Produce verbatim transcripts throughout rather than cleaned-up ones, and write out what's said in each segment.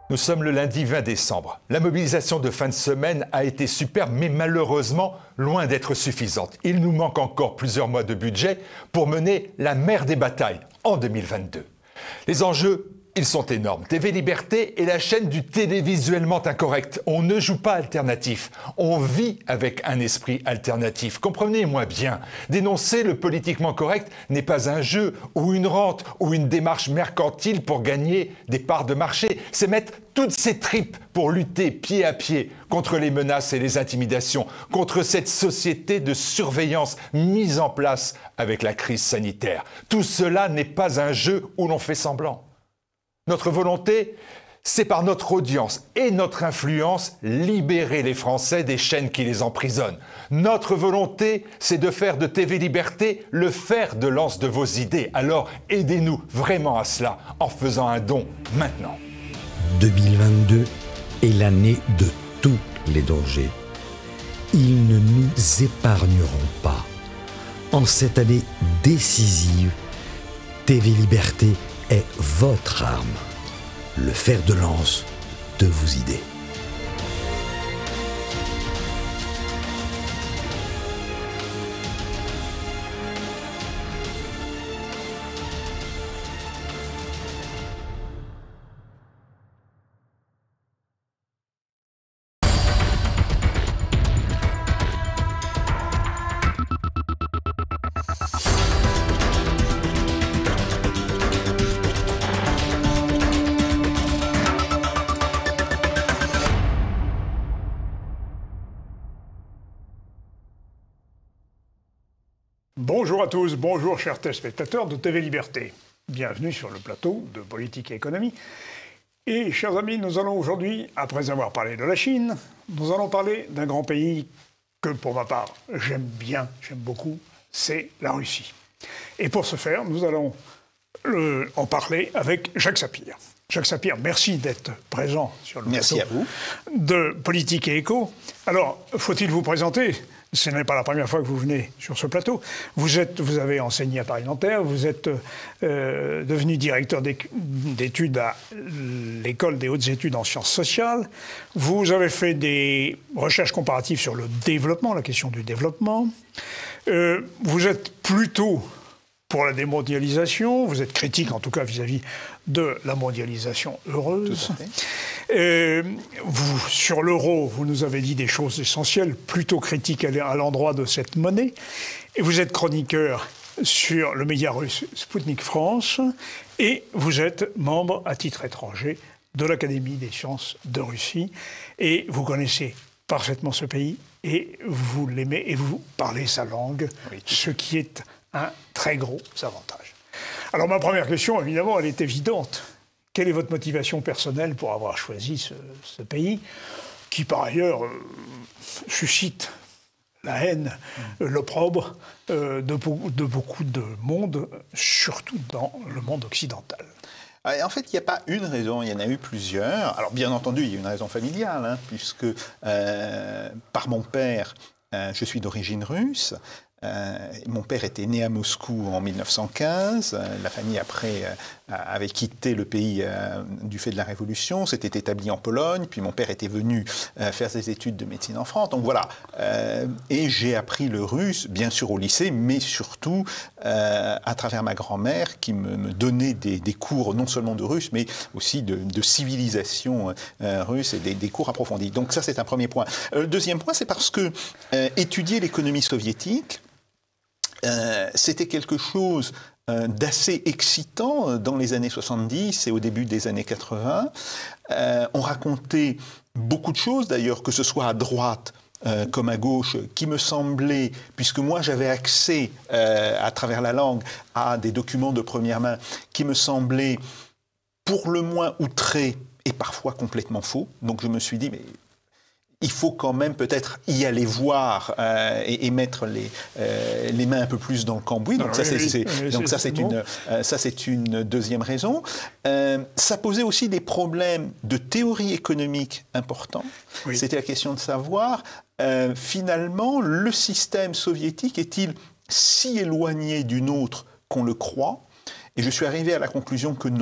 Nous sommes le lundi vingt décembre. La mobilisation de fin de semaine a été superbe, mais malheureusement loin d'être suffisante. Il nous manque encore plusieurs mois de budget pour mener la mère des batailles en deux mille vingt-deux. Les enjeux, ils sont énormes. T V Liberté est la chaîne du télévisuellement incorrect. On ne joue pas alternatif. On vit avec un esprit alternatif. Comprenez-moi bien. Dénoncer le politiquement correct n'est pas un jeu ou une rente ou une démarche mercantile pour gagner des parts de marché. C'est mettre toutes ses tripes pour lutter pied à pied contre les menaces et les intimidations, contre cette société de surveillance mise en place avec la crise sanitaire. Tout cela n'est pas un jeu où l'on fait semblant. Notre volonté, c'est par notre audience et notre influence libérer les Français des chaînes qui les emprisonnent. Notre volonté, c'est de faire de T V Liberté le fer de lance de vos idées. Alors aidez-nous vraiment à cela en faisant un don maintenant. deux mille vingt-deux est l'année de tous les dangers. Ils ne nous épargneront pas. En cette année décisive, T V Liberté est votre arme, le fer de lance de vos idées. Bonjour à tous, bonjour chers téléspectateurs de T V Liberté. Bienvenue sur le plateau de Politique et Économie. Et chers amis, nous allons aujourd'hui, après avoir parlé de la Chine, nous allons parler d'un grand pays que pour ma part j'aime bien, j'aime beaucoup, c'est la Russie. Et pour ce faire, nous allons le, en parler avec Jacques Sapir. Jacques Sapir, merci d'être présent sur le merci plateau à vous. de Politique et Éco. Alors, faut-il vous présenter ? Ce n'est pas la première fois que vous venez sur ce plateau. Vous, êtes, vous avez enseigné à Paris-Nanterre, vous êtes euh, devenu directeur d'études à l'École des hautes études en sciences sociales. Vous avez fait des recherches comparatives sur le développement, la question du développement. Euh, vous êtes plutôt pour la démondialisation, vous êtes critique en tout cas vis-à-vis de la mondialisation heureuse. Tout à fait. Euh, vous, sur l'euro, vous nous avez dit des choses essentielles, plutôt critiques à l'endroit de cette monnaie. Et vous êtes chroniqueur sur le média russe Sputnik France. Et vous êtes membre à titre étranger de l'Académie des sciences de Russie. Et vous connaissez parfaitement ce pays et vous l'aimez et vous parlez sa langue, oui, ce qui est un très gros avantage. Alors ma première question, évidemment, elle est évidente. Quelle est votre motivation personnelle pour avoir choisi ce, ce pays, qui par ailleurs euh, suscite la haine, mmh. l'opprobre euh, de, de beaucoup de monde, surtout dans le monde occidental? En fait, il n'y a pas une raison, il y en a eu plusieurs. Alors bien entendu, il y a une raison familiale, hein, puisque euh, par mon père, euh, je suis d'origine russe. Euh, mon père était né à Moscou en mille neuf cent quinze. Euh, la famille, après, euh, avait quitté le pays euh, du fait de la Révolution, s'était établi en Pologne, puis mon père était venu euh, faire ses études de médecine en France. Donc voilà. Euh, et j'ai appris le russe, bien sûr au lycée, mais surtout euh, à travers ma grand-mère qui me, me donnait des, des cours non seulement de russe, mais aussi de, de civilisation euh, russe et des, des cours approfondis. Donc ça, c'est un premier point. Euh, le deuxième point, c'est parce que euh, étudier l'économie soviétique, Euh, c'était quelque chose euh, d'assez excitant dans les années soixante-dix et au début des années quatre-vingts. Euh, on racontait beaucoup de choses, d'ailleurs, que ce soit à droite euh, comme à gauche, qui me semblaient, puisque moi j'avais accès euh, à travers la langue à des documents de première main, qui me semblaient pour le moins outrés et parfois complètement faux. Donc je me suis dit, mais il faut quand même peut-être y aller voir euh, et, et mettre les, euh, les mains un peu plus dans le cambouis. Donc, ça, c'est, c'est, donc ça, c'est une, euh, ça, c'est une deuxième raison. Euh, ça posait aussi des problèmes de théorie économique importants. Oui. C'était la question de savoir, euh, finalement, le système soviétique est-il si éloigné du nôtre qu'on le croit? Et je suis arrivé à la conclusion que non.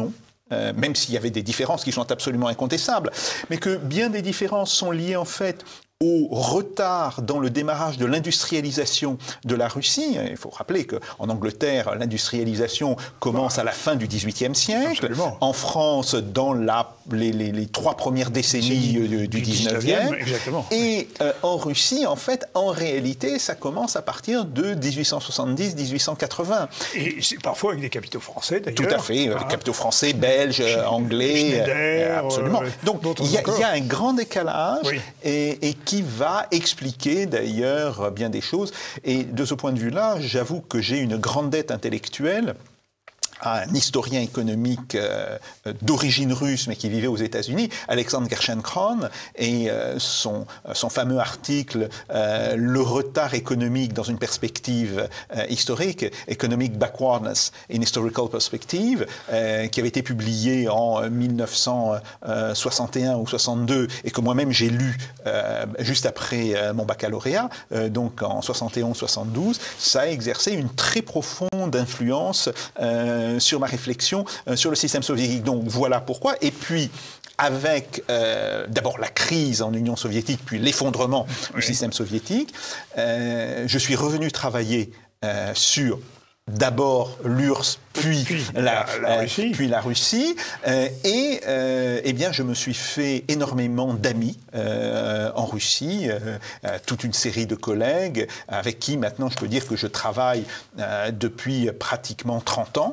euh, même s'il y avait des différences qui sont absolument incontestables, mais que bien des différences sont liées en fait au retard dans le démarrage de l'industrialisation de la Russie. Il faut rappeler qu'en Angleterre, l'industrialisation commence à la fin du dix-huitième siècle. Absolument. En France, dans la, les, les, les trois premières décennies du, du dix-neuvième. Exactement. Et euh, en Russie, en fait, en réalité, ça commence à partir de dix-huit cent soixante-dix à dix-huit cent quatre-vingts. Et c'est parfois avec des capitaux français, d'ailleurs. Tout à fait, avec ah. capitaux français, belges, Sch anglais. Schneider, absolument. Euh, Donc, il y, y a un grand décalage oui. et, et qui va expliquer d'ailleurs bien des choses. Et de ce point de vue-là, j'avoue que j'ai une grande dette intellectuelle à un historien économique euh, d'origine russe, mais qui vivait aux États-Unis, Alexandre Gerschenkron, et euh, son, son fameux article euh, « Le retard économique dans une perspective euh, historique »,« Economic Backwardness in Historical Perspective euh, », qui avait été publié en mille neuf cent soixante et un ou soixante-deux, et que moi-même j'ai lu euh, juste après euh, mon baccalauréat, euh, donc en soixante et onze soixante-douze, ça a exercé une très profonde influence euh, sur ma réflexion euh, sur le système soviétique. Donc voilà pourquoi. Et puis, avec euh, d'abord la crise en Union soviétique, puis l'effondrement oui. du système soviétique, euh, je suis revenu travailler euh, sur d'abord l'U R S S, puis, puis, la, la, la Russie. Euh, puis la Russie. Euh, et euh, eh bien, je me suis fait énormément d'amis euh, en Russie, euh, euh, toute une série de collègues avec qui maintenant je peux dire que je travaille euh, depuis pratiquement trente ans.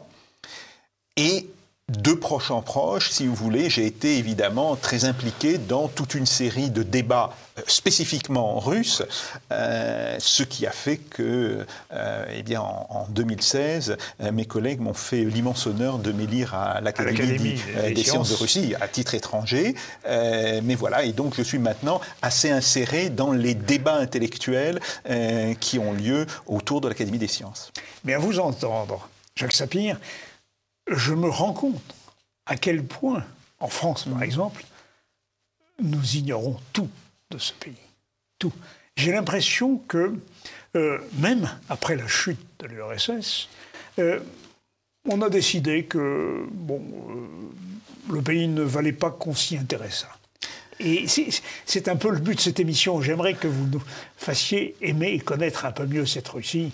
Et de proche en proche, si vous voulez, j'ai été évidemment très impliqué dans toute une série de débats euh, spécifiquement russes, euh, ce qui a fait que, euh, eh bien, en, en deux mille seize, euh, mes collègues m'ont fait l'immense honneur de m'élire à l'Académie des, des, des sciences de Russie à titre étranger. Euh, mais voilà, et donc je suis maintenant assez inséré dans les débats intellectuels euh, qui ont lieu autour de l'Académie des sciences. Mais à vous entendre, Jacques Sapir, je me rends compte à quel point, en France par exemple, nous ignorons tout de ce pays. Tout. J'ai l'impression que, euh, même après la chute de l'U R S S, euh, on a décidé que bon, euh, le pays ne valait pas qu'on s'y intéressât. Et c'est un peu le but de cette émission. J'aimerais que vous nous fassiez aimer et connaître un peu mieux cette Russie.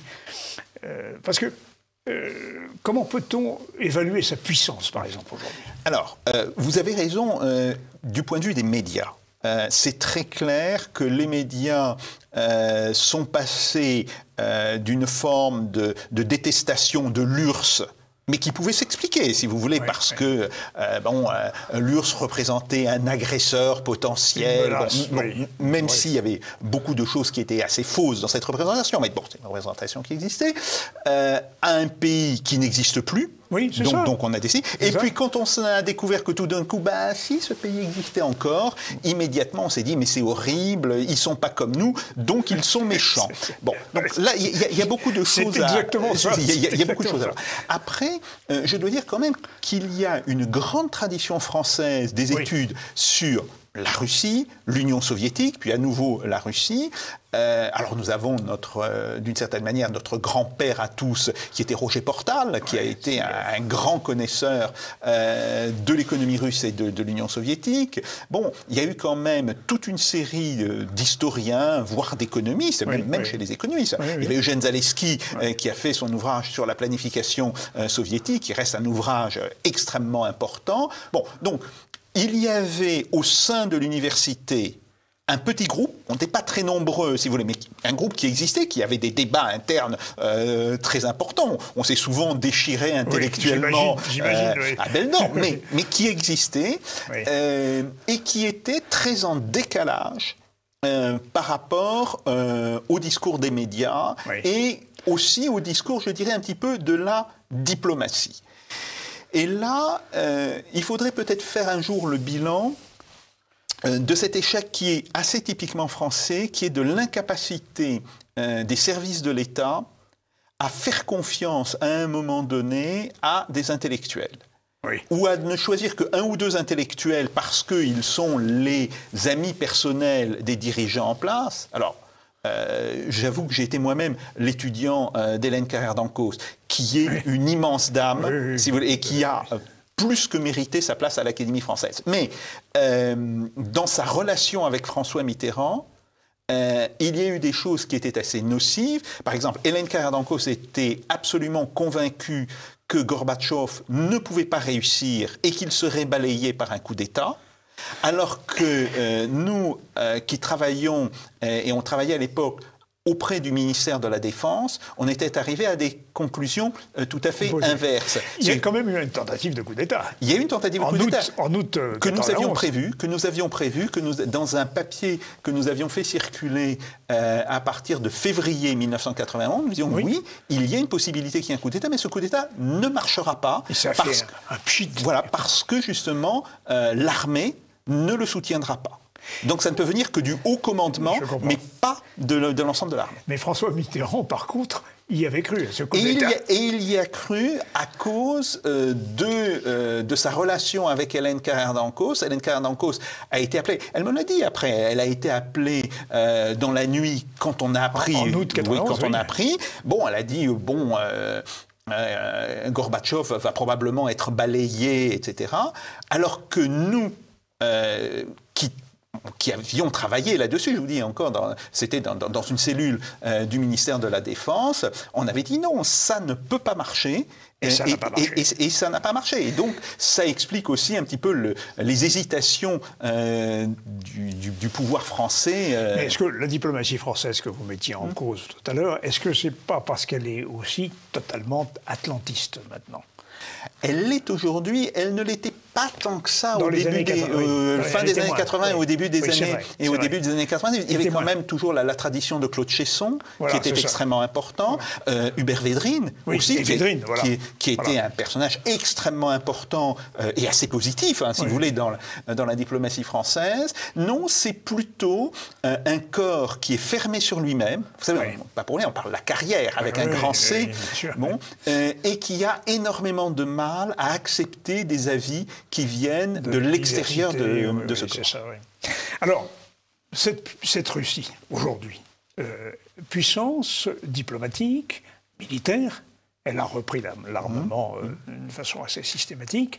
Euh, parce que Euh, comment peut-on évaluer sa puissance, par exemple, aujourd'hui? Alors, euh, vous avez raison euh, du point de vue des médias. Euh, c'est très clair que les médias euh, sont passés euh, d'une forme de, de détestation de l'U R S S, mais qui pouvait s'expliquer, si vous voulez, oui, parce oui. que euh, bon, euh, l'U R S S représentait un agresseur potentiel, menace, bon, oui. bon, même oui. s'il y avait beaucoup de choses qui étaient assez fausses dans cette représentation, mais bon, c'est une représentation qui existait, euh, à un pays qui n'existe plus. Oui, c'est donc, ça. donc on a décidé. Et ça. Puis quand on a découvert que tout d'un coup, bah si ce pays existait encore, immédiatement on s'est dit mais c'est horrible, ils sont pas comme nous, donc ils sont méchants. Bon, donc là il y, y, y a beaucoup de choses. C'est exactement à... ça. Il y, y, y a beaucoup de choses. Alors, après, euh, je dois dire quand même qu'il y a une grande tradition française des études oui. sur la Russie, l'Union soviétique, puis à nouveau la Russie. Euh, alors nous avons notre, euh, d'une certaine manière, notre grand-père à tous, qui était Roger Portal, qui a été un, un grand connaisseur euh, de l'économie russe et de, de l'Union soviétique. Bon, il y a eu quand même toute une série d'historiens, voire d'économistes, oui, même, même oui. chez les économistes. Oui, oui. Il y avait Eugène Zaleski, oui. euh, qui a fait son ouvrage sur la planification euh, soviétique, qui reste un ouvrage extrêmement important. Bon, donc, il y avait au sein de l'université un petit groupe, on n'était pas très nombreux, si vous voulez, mais un groupe qui existait, qui avait des débats internes euh, très importants. On s'est souvent déchiré intellectuellement oui, euh, oui. à belle norme, mais, mais qui existait oui. euh, et qui était très en décalage euh, par rapport euh, au discours des médias oui. et aussi au discours, je dirais, un petit peu de la diplomatie. Et là, euh, il faudrait peut-être faire un jour le bilan euh, de cet échec qui est assez typiquement français, qui est de l'incapacité euh, des services de l'État à faire confiance à un moment donné à des intellectuels. Oui. Ou à ne choisir qu'un ou deux intellectuels parce qu'ils sont les amis personnels des dirigeants en place. Alors, Euh, j'avoue que j'ai été moi-même l'étudiant euh, d'Hélène Carrère d'Ancos, qui est oui. une immense dame, oui, oui, si vous voulez, et qui a euh, plus que mérité sa place à l'Académie française. Mais euh, dans sa relation avec François Mitterrand, Euh, il y a eu des choses qui étaient assez nocives. Par exemple, Hélène Carrère d'Ancos était absolument convaincue que Gorbatchev ne pouvait pas réussir et qu'il serait balayé par un coup d'État. Alors que euh, nous, euh, qui travaillions, euh, et on travaillait à l'époque auprès du ministère de la Défense, on était arrivé à des conclusions euh, tout à fait Posé. inverses. Il y a quand même eu une tentative de coup d'État. Il y a eu une tentative de en coup août, d'État en août euh, que nous avions onze. prévu, que nous avions prévu, que nous, dans un papier que nous avions fait circuler euh, à partir de février mille neuf cent quatre-vingt-onze, nous disions oui. oui, il y a une possibilité qu'il y ait un coup d'État, mais ce coup d'État ne marchera pas. Et ça parce, fait un, un pchit. Voilà, parce que justement euh, l'armée ne le soutiendra pas. Donc ça ne peut venir que du haut commandement, mais pas de, de l'ensemble de l'armée. Mais François Mitterrand, par contre, y avait cru à ce coup et d'État. Il y a, et il y a cru à cause euh, de, euh, de sa relation avec Hélène Carrère d'Ancos. Hélène Carrère d'Ancos a été appelée, elle me l'a dit après, elle a été appelée euh, dans la nuit quand on a appris. En, en août quatre-vingt-onze, oui, quand oui. on a appris. Bon, elle a dit, bon... Euh, euh, Gorbatchev va probablement être balayé, et cetera. Alors que nous, euh, qui qui avions travaillé là-dessus, je vous dis encore, c'était dans, dans, dans une cellule euh, du ministère de la Défense, on avait dit non, ça ne peut pas marcher. Et, et ça n'a pas marché. Et, et, et ça n'a pas marché. Et donc, ça explique aussi un petit peu le, les hésitations euh, du, du, du pouvoir français. Euh... Mais est-ce que la diplomatie française que vous mettiez en mmh. cause tout à l'heure, est-ce que c'est pas parce qu'elle est aussi totalement atlantiste maintenant ? Elle l'est aujourd'hui, elle ne l'était pas tant que ça Dans au les début des, euh, oui. fin des années quatre-vingts et oui. au début des oui, années vrai, et au vrai. début des années quatre-vingt-dix. Il y avait quand même toujours la, la tradition de Claude Chesson, voilà, qui était extrêmement ça. important. Voilà. Euh, Hubert Védrine oui, aussi, qui, Védrine, voilà. qui, qui était voilà. un personnage extrêmement important euh, et assez positif, hein, si oui. vous voulez, dans la, dans la diplomatie française. Non, c'est plutôt euh, un corps qui est fermé sur lui-même. Vous savez, oui. on, pas pour rien, on parle de la carrière avec oui, un grand C, oui, bon, euh, et qui a énormément de mal à accepter des avis qui viennent de, de l'extérieur de, oui, de ce oui, corps. Ça, oui. Alors, cette, cette Russie, aujourd'hui, euh, puissance diplomatique, militaire, elle a repris l'armement mmh. euh, d'une façon assez systématique,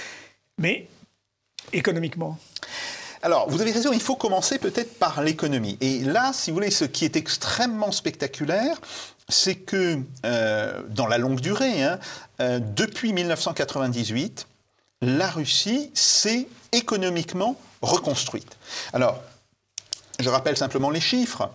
mais économiquement. Alors, vous avez raison, il faut commencer peut-être par l'économie. Et là, si vous voulez, ce qui est extrêmement spectaculaire, c'est que, euh, dans la longue durée, hein, euh, depuis mille neuf cent quatre-vingt-dix-huit, la Russie s'est économiquement reconstruite. Alors, je rappelle simplement les chiffres.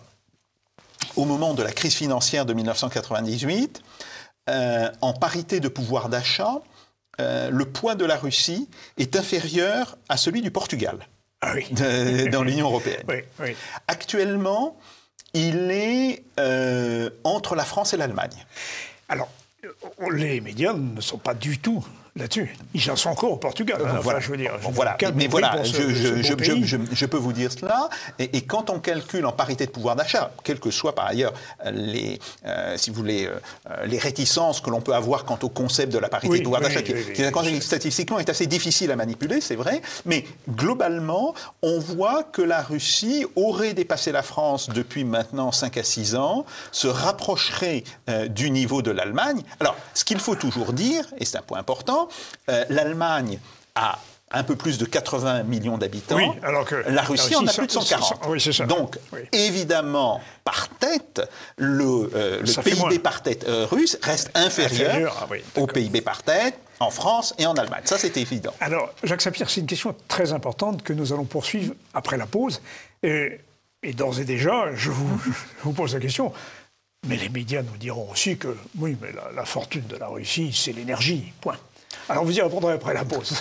Au moment de la crise financière de mille neuf cent quatre-vingt-dix-huit, euh, en parité de pouvoir d'achat, euh, le poids de la Russie est inférieur à celui du Portugal. Ah oui. de, dans l'Union européenne. Oui, oui. Actuellement, il est euh, entre la France et l'Allemagne. Alors, les médias ne sont pas du tout là-dessus. Ils en sont encore au Portugal. Hein, voilà, enfin, je veux dire, bon, voilà. Mais, mais voilà, ce, je, je, je, je, je, je peux vous dire cela. Et, et quand on calcule en parité de pouvoir d'achat, quelles que soient par ailleurs les, euh, si vous voulez, euh, les réticences que l'on peut avoir quant au concept de la parité oui, de pouvoir oui, d'achat, oui, qui, oui, qui statistiquement est assez difficile à manipuler, c'est vrai. Mais globalement, on voit que la Russie aurait dépassé la France depuis maintenant cinq à six ans, se rapprocherait euh, du niveau de l'Allemagne. Alors, ce qu'il faut toujours dire, et c'est un point important, Euh, l'Allemagne a un peu plus de quatre-vingts millions d'habitants. Oui, alors que la Russie, la Russie en a plus de cent quarante. Oui, c'est ça. Donc, oui. évidemment, par tête, le, euh, le P I B par tête euh, russe reste inférieur, inférieur ah oui, au P I B par tête en France et en Allemagne. Ça, c'est évident. Alors, Jacques Sapir, c'est une question très importante que nous allons poursuivre après la pause. Et, et d'ores et déjà, je vous, je vous pose la question. Mais les médias nous diront aussi que, oui, mais la, la fortune de la Russie, c'est l'énergie, point. Alors vous y répondrez après la pause.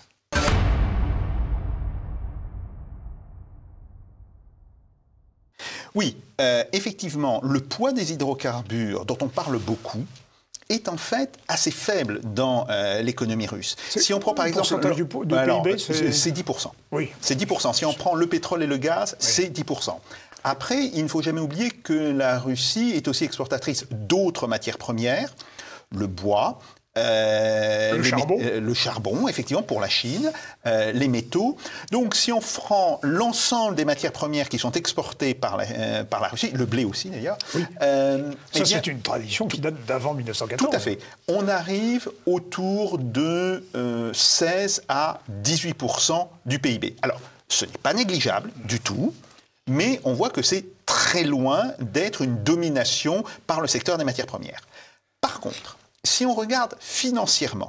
Oui, euh, effectivement, le poids des hydrocarbures, dont on parle beaucoup, est en fait assez faible dans euh, l'économie russe. Si on prend par exemple le du, du alors, P I B, c'est dix pour cent. Oui. C'est dix pour cent. Si on prend le pétrole et le gaz, oui. c'est dix pour cent. Après, il ne faut jamais oublier que la Russie est aussi exportatrice d'autres matières premières, le bois, Euh, le, charbon. euh, le charbon, effectivement, pour la Chine, euh, les métaux. Donc, si on prend l'ensemble des matières premières qui sont exportées par la, euh, par la Russie, le blé aussi d'ailleurs. Oui. Euh, Ça, eh c'est une tradition qui date d'avant mille neuf cent quatorze. Tout à fait. On arrive autour de euh, seize à dix-huit pour cent du P I B. Alors, ce n'est pas négligeable du tout, mais on voit que c'est très loin d'être une domination par le secteur des matières premières. Par contre, si on regarde financièrement,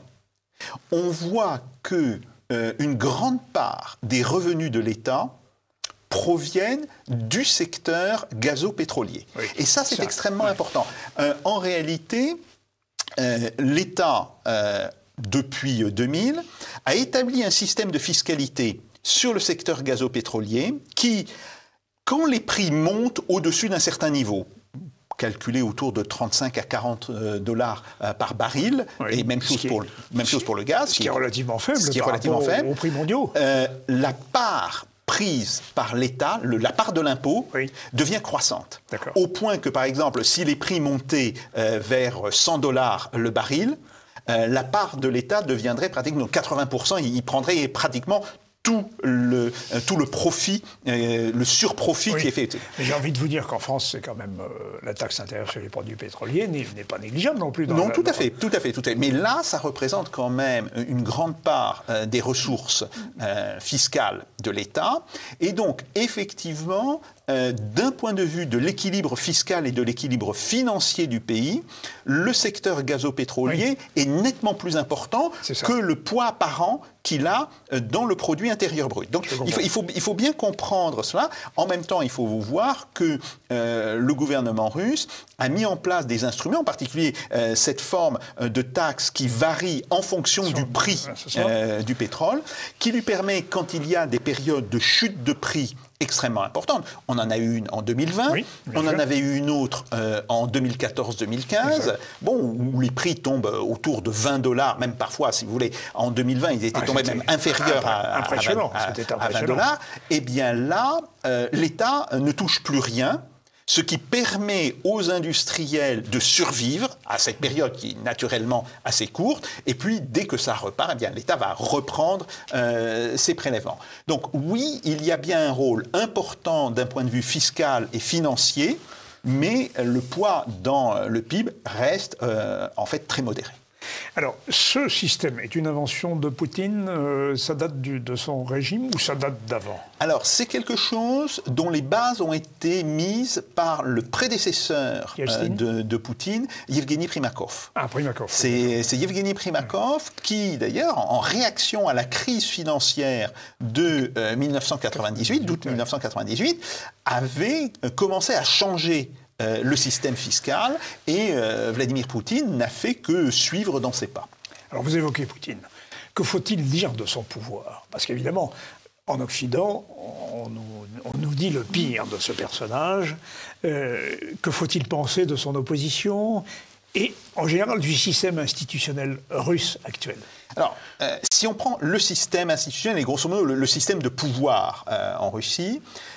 on voit que euh, une grande part des revenus de l'État proviennent du secteur gazo-pétrolier. Oui, et ça, c'est ça. extrêmement oui. important. Euh, en réalité, euh, l'État, euh, depuis deux mille, a établi un système de fiscalité sur le secteur gazo-pétrolier qui, quand les prix montent au-dessus d'un certain niveau, calculé autour de trente-cinq à quarante dollars euh, par baril, oui, et même, chose, est, pour, même chose pour le gaz. Ce qui est relativement faible, ce qui est par relativement faible aux prix mondiaux. Euh, la part prise par l'État, la part de l'impôt, oui. devient croissante. Au point que, par exemple, si les prix montaient euh, vers cent dollars le baril, euh, la part de l'État deviendrait pratiquement quatre-vingts pour cent, il prendrait pratiquement tout le, euh, tout le profit, euh, le surprofit oui. qui est fait. Mais j'ai envie de vous dire qu'en France, c'est quand même euh, la taxe intérieure sur les produits pétroliers n'est pas négligeable non plus. Dans non, la, tout à dans... fait, tout à fait, tout à fait. Mais là, ça représente quand même une grande part euh, des ressources euh, fiscales de l'État. Et donc, effectivement, euh, d'un point de vue de l'équilibre fiscal et de l'équilibre financier du pays, le secteur gazopétrolier oui. est nettement plus important que le poids apparent qu'il a dans le produit intérieur brut. Donc il faut, il, faut, il faut bien comprendre cela. En même temps, il faut vous voir que euh, le gouvernement russe a mis en place des instruments, en particulier euh, cette forme de taxe qui varie en fonction du prix euh, du pétrole, qui lui permet, quand il y a des périodes de chute de prix extrêmement importante. On en a eu une en deux mille vingt, oui, on en avait eu une autre euh, en deux mille quatorze deux mille quinze, bon, où les prix tombent autour de vingt dollars, même parfois, si vous voulez, en deux mille vingt, ils étaient ah, tombés même inférieurs à, impressionnant. à, à, à vingt dollars. Et bien là, euh, l'État ne touche plus rien, ce qui permet aux industriels de survivre à cette période qui est naturellement assez courte, et puis dès que ça repart, eh bien, l'État va reprendre euh, ses prélèvements. Donc oui, il y a bien un rôle important d'un point de vue fiscal et financier, mais le poids dans le P I B reste euh, en fait très modéré. Alors, ce système est une invention de Poutine, euh, ça date du, de son régime ou ça date d'avant? Alors, c'est quelque chose dont les bases ont été mises par le prédécesseur euh, de, de Poutine, Yevgeny Primakov. Ah, Primakov. C'est Yevgeny Primakov mmh. qui, d'ailleurs, en réaction à la crise financière de euh, mille neuf cent quatre-vingt-dix-huit, d'août mille neuf cent quatre-vingt-dix-huit, avait euh, commencé à changer Euh, le système fiscal, et euh, Vladimir Poutine n'a fait que suivre dans ses pas. Alors vous évoquez Poutine. Que faut-il dire de son pouvoir? Parce qu'évidemment, en Occident, on nous, on nous dit le pire de ce personnage. Euh, que faut-il penser de son opposition et, en général, du système institutionnel russe actuel? Alors, euh, si on prend le système institutionnel et grosso modo le, le système de pouvoir euh, en Russie,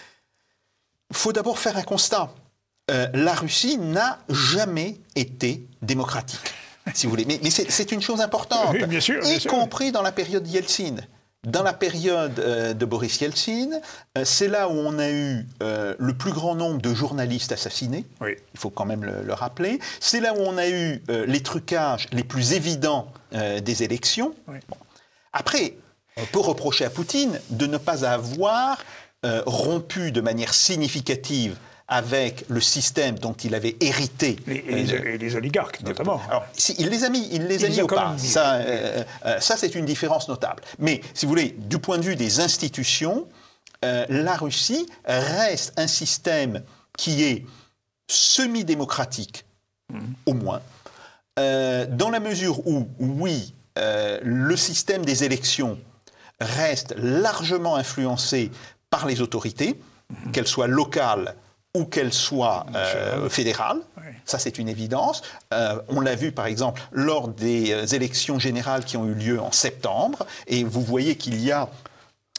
il faut d'abord faire un constat. Euh, la Russie n'a jamais été démocratique, si vous voulez. Mais, mais c'est une chose importante, oui, bien sûr, bien y sûr. compris dans la période Yeltsin. Dans la période euh, de Boris Yeltsin, euh, c'est là où on a eu euh, le plus grand nombre de journalistes assassinés, oui. il faut quand même le, le rappeler. C'est là où on a eu euh, les trucages les plus évidents euh, des élections. Oui. Bon. Après, on peut reprocher à Poutine de ne pas avoir euh, rompu de manière significative avec le système dont il avait hérité. Les, et, les, et les oligarques, notamment. Alors, si, il les a mis, il les a mis au pas. Ça, euh, euh, ça c'est une différence notable. Mais, si vous voulez, du point de vue des institutions, euh, la Russie reste un système qui est semi-démocratique, mmh. au moins, euh, dans la mesure où, oui, euh, le système des élections reste largement influencé par les autorités, mmh. qu'elles soient locales ou qu'elle soit euh, fédérale, oui. ça c'est une évidence. Euh, on l'a vu par exemple lors des élections générales qui ont eu lieu en septembre, et vous voyez qu'il y a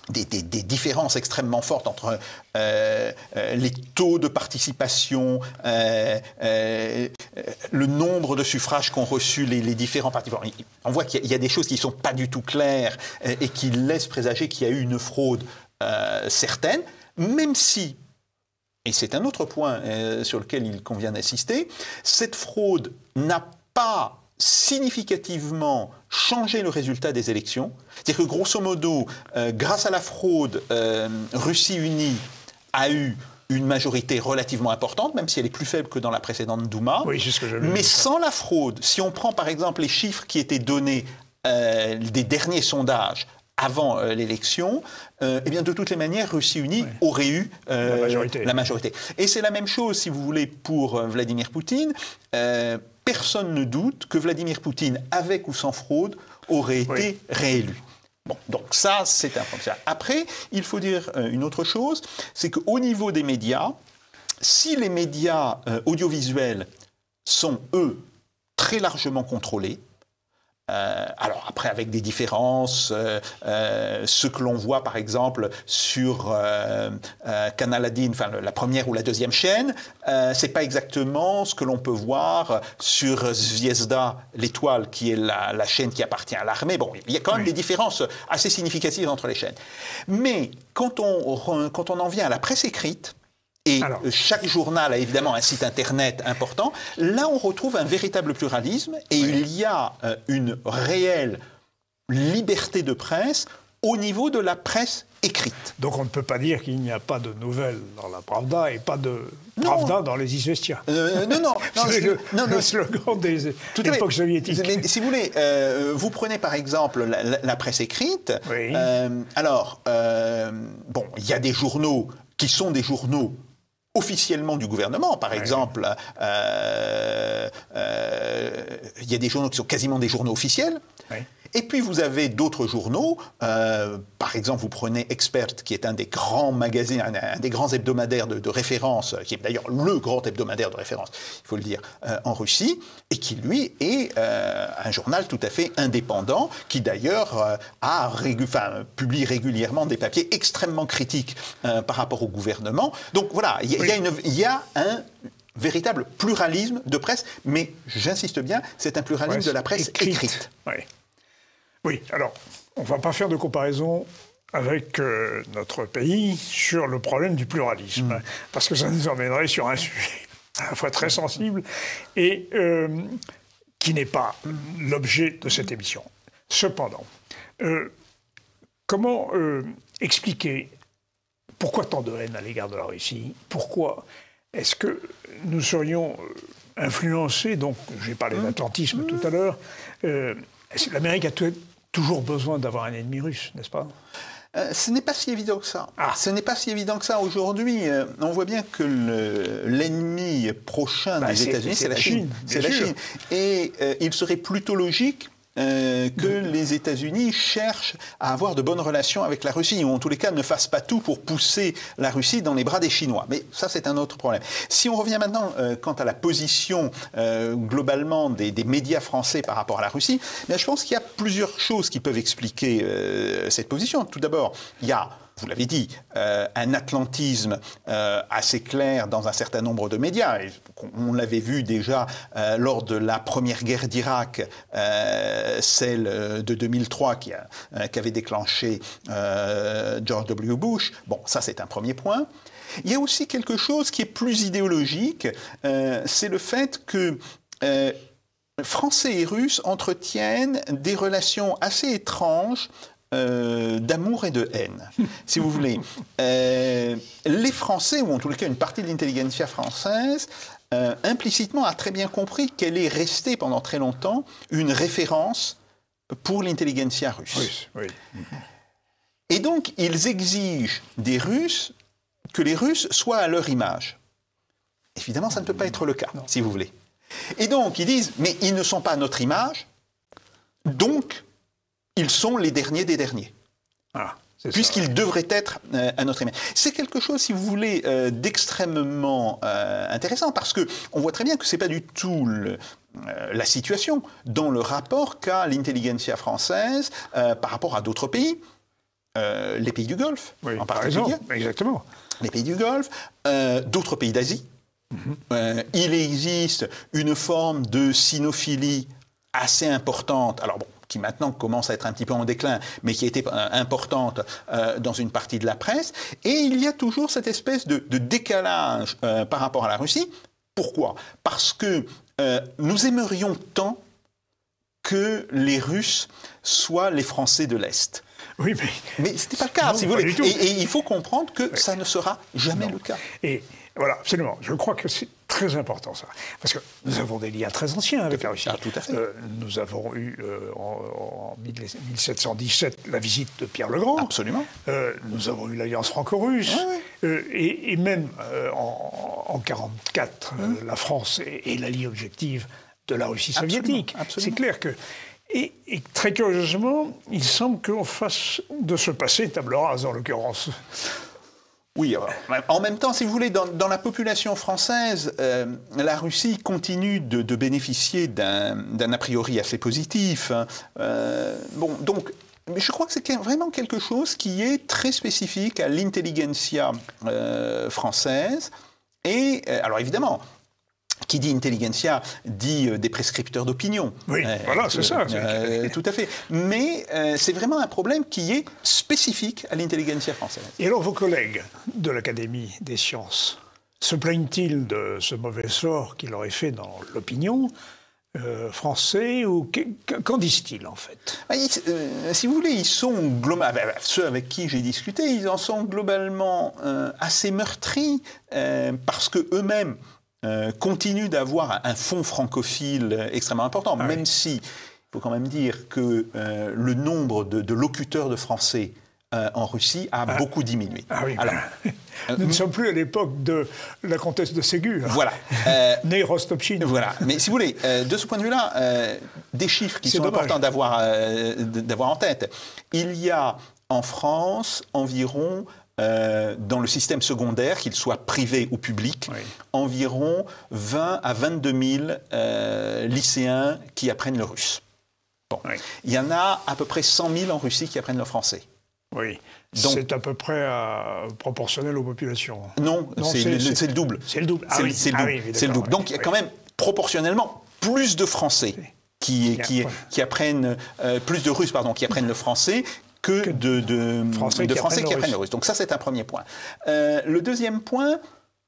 Des, des, des différences extrêmement fortes entre euh, euh, les taux de participation, euh, euh, le nombre de suffrages qu'ont reçus les, les différents partis. On voit qu'il y, y a des choses qui ne sont pas du tout claires euh, et qui laissent présager qu'il y a eu une fraude euh, certaine, même si, et c'est un autre point euh, sur lequel il convient d'insister, cette fraude n'a pas significativement changer le résultat des élections. C'est-à-dire que grosso modo, euh, grâce à la fraude, euh, Russie unie a eu une majorité relativement importante, même si elle est plus faible que dans la précédente Douma. Oui, c'est ce que j'avais Mais vu. sans la fraude, si on prend par exemple les chiffres qui étaient donnés euh, des derniers sondages avant euh, l'élection, euh, eh bien de toutes les manières, Russie unie oui. aurait eu euh, la, majorité. la majorité. Et c'est la même chose, si vous voulez, pour euh, Vladimir Poutine. Euh, personne ne doute que Vladimir Poutine, avec ou sans fraude, aurait été oui. réélu. Bon, donc ça, c'est un problème. Après, il faut dire euh, une autre chose, c'est qu'au niveau des médias, si les médias euh, audiovisuels sont, eux, très largement contrôlés, Euh, alors après avec des différences, euh, euh, ce que l'on voit par exemple sur euh, euh, Canal Adin, enfin la première ou la deuxième chaîne, euh, c'est pas exactement ce que l'on peut voir sur Zvezda, l'étoile, qui est la, la chaîne qui appartient à l'armée. Bon, il y a quand même oui. des différences assez significatives entre les chaînes. Mais quand on, quand on en vient à la presse écrite, et alors, chaque journal a évidemment un site internet important. Là, on retrouve un véritable pluralisme et oui. il y a euh, une réelle liberté de presse au niveau de la presse écrite. Donc on ne peut pas dire qu'il n'y a pas de nouvelles dans la Pravda et pas de Pravda non. dans les Izvestia. Euh, non, non. non c'est le, non, le non, slogan des époques soviétiques. Mais, si vous voulez, euh, vous prenez par exemple la, la, la presse écrite. Oui. Euh, alors, euh, bon, il y a des journaux qui sont des journaux officiellement du gouvernement. Par exemple, euh, euh, il y a des journaux qui sont quasiment des journaux officiels. Oui. Et puis vous avez d'autres journaux, euh, par exemple vous prenez Expert, qui est un des grands magazines, un, un des grands hebdomadaires de, de référence, qui est d'ailleurs le grand hebdomadaire de référence, il faut le dire, euh, en Russie, et qui lui est euh, un journal tout à fait indépendant, qui d'ailleurs euh, a régu- enfin, publie régulièrement des papiers extrêmement critiques euh, par rapport au gouvernement. Donc voilà, il y, oui. y, y a un véritable pluralisme de presse, mais j'insiste bien, c'est un pluralisme ouais, de la presse écrite. écrite. Ouais. Oui, alors, on ne va pas faire de comparaison avec euh, notre pays sur le problème du pluralisme, mmh. parce que ça nous emmènerait sur un sujet à la fois très sensible et euh, qui n'est pas l'objet de cette émission. Cependant, euh, comment euh, expliquer pourquoi tant de haine à l'égard de la Russie ? Pourquoi est-ce que nous serions influencés, donc j'ai parlé mmh. d'atlantisme mmh. tout à l'heure, euh, l'Amérique a tout, toujours besoin d'avoir un ennemi russe, n'est-ce pas ? euh, Ce n'est pas si évident que ça. Ah. Ce n'est pas si évident que ça. Aujourd'hui, euh, on voit bien que le, l'ennemi prochain bah, des c'est, États-Unis, c'est, c'est la Chine. Chine c'est la Chine. Et euh, il serait plutôt logique Euh, que mmh. les États-Unis cherchent à avoir de bonnes relations avec la Russie, ou en tous les cas ne fassent pas tout pour pousser la Russie dans les bras des Chinois. Mais ça, c'est un autre problème. Si on revient maintenant euh, quant à la position euh, globalement des, des médias français par rapport à la Russie, bien, je pense qu'il y a plusieurs choses qui peuvent expliquer euh, cette position. Tout d'abord, il y a, vous l'avez dit, euh, un atlantisme euh, assez clair dans un certain nombre de médias. Et on l'avait vu déjà euh, lors de la première guerre d'Irak, euh, celle de deux mille trois qui, a, euh, qui avait déclenché euh, George W. Bush. Bon, ça c'est un premier point. Il y a aussi quelque chose qui est plus idéologique, euh, c'est le fait que euh, Français et Russes entretiennent des relations assez étranges Euh, d'amour et de haine, si vous voulez. Euh, les Français, ou en tout cas une partie de l'intelligentsia française, euh, implicitement a très bien compris qu'elle est restée pendant très longtemps une référence pour l'intelligentsia russe. Oui, oui. Et donc, ils exigent des Russes que les Russes soient à leur image. Évidemment, ça ne peut pas être le cas, non. si vous voulez. Et donc, ils disent, mais ils ne sont pas à notre image, donc ils sont les derniers des derniers, ah, puisqu'ils ça, ouais. devraient être euh, à notre image. C'est quelque chose, si vous voulez, euh, d'extrêmement euh, intéressant, parce qu'on voit très bien que ce n'est pas du tout le, euh, la situation dans le rapport qu'a l'intelligentsia française euh, par rapport à d'autres pays. euh, les pays du Golfe, oui, en particulier. Exactement. Les pays du Golfe, euh, d'autres pays d'Asie. Mm-hmm. euh, il existe une forme de sinophilie assez importante, alors bon, qui maintenant commence à être un petit peu en déclin, mais qui était euh, importante euh, dans une partie de la presse. Et il y a toujours cette espèce de, de décalage euh, par rapport à la Russie. Pourquoi ? Parce que euh, nous aimerions tant que les Russes soient les Français de l'Est. Oui, mais... Mais ce n'était pas le cas, non, si vous voulez. Et, et il faut comprendre que oui. ça ne sera jamais non. le cas. Et voilà, absolument. Je crois que c'est très important, ça. Parce que nous avons des liens très anciens avec la Russie. Ah, tout à fait. Euh, nous avons eu, euh, en, en mille sept cent dix-sept, la visite de Pierre le Grand. Absolument. Euh, nous avons eu l'alliance franco-russe. Ouais, ouais. Euh, et, et même euh, en mille neuf cent quarante-quatre, mmh. euh, la France est, est l'alliée objective de la Russie soviétique. Absolument, absolument. C'est clair que... Et, et très curieusement, il semble qu'on fasse de ce passé table rase, en l'occurrence. Oui, alors, en même temps, si vous voulez, dans, dans la population française, euh, la Russie continue de, de bénéficier d'un, d'un a priori assez positif. Hein. Euh, bon, donc, mais je crois que c'est vraiment quelque chose qui est très spécifique à l'intelligentsia euh, française. Et, euh, alors évidemment, qui dit intelligentsia dit euh, des prescripteurs d'opinion. Oui, euh, voilà, c'est ça. Euh, tout à fait. Mais euh, c'est vraiment un problème qui est spécifique à l'intelligentsia française. Et alors, vos collègues de l'Académie des sciences se plaignent-ils de ce mauvais sort qu'il aurait fait dans l'opinion euh, français ou qu'en disent-ils en fait? ils, euh, Si vous voulez, ils sont globalement, ceux avec qui j'ai discuté, ils en sont globalement euh, assez meurtris euh, parce que eux-mêmes Euh, continue d'avoir un fonds francophile extrêmement important, ah même oui. si, il faut quand même dire que euh, le nombre de, de locuteurs de français euh, en Russie a ah. beaucoup diminué. Ah oui, alors, nous euh, ne sommes plus à l'époque de la comtesse de Ségur, voilà. euh, née Rostopchine. Voilà, mais si vous voulez, euh, de ce point de vue-là, euh, des chiffres qui sont dommage. importants d'avoir, euh, d'avoir en tête. Il y a en France environ... Euh, dans le système secondaire, qu'il soit privé ou public, oui. environ vingt à vingt-deux mille euh, lycéens qui apprennent le russe. Bon. Oui. Il y en a à peu près cent mille en Russie qui apprennent le français. Oui, donc, c'est à peu près euh, proportionnel aux populations. Non, non c'est, c'est, le, c'est le double. C'est le double. Ah c'est, oui. c'est le double. Ah oui, c'est le double. Donc il y a quand même proportionnellement plus de Français qui, qui, qui apprennent, euh, plus de Russes pardon, qui apprennent le français que de, de Français, de qui, Français apprennent qui apprennent le russe. Donc ça, c'est un premier point. Euh, le deuxième point,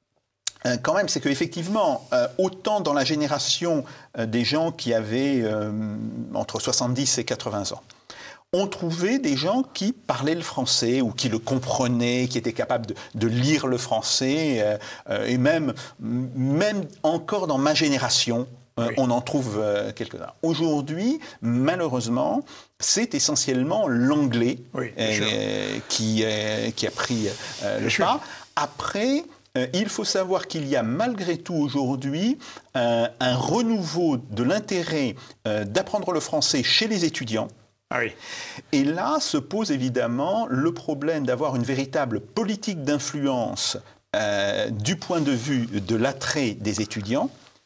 euh, quand même, c'est qu'effectivement, euh, autant dans la génération euh, des gens qui avaient euh, entre soixante-dix et quatre-vingts ans, on trouvait des gens qui parlaient le français ou qui le comprenaient, qui étaient capables de, de lire le français, euh, euh, et même, même encore dans ma génération, Euh, oui. on en trouve euh, quelques-uns. Aujourd'hui, malheureusement, c'est essentiellement l'anglais oui, euh, qui, euh, qui a pris euh, le pas. Après, euh, il faut savoir qu'il y a malgré tout aujourd'hui euh, un renouveau de l'intérêt euh, d'apprendre le français chez les étudiants. Ah oui. Et là se pose évidemment le problème d'avoir une véritable politique d'influence euh, du point de vue de l'attrait des étudiants.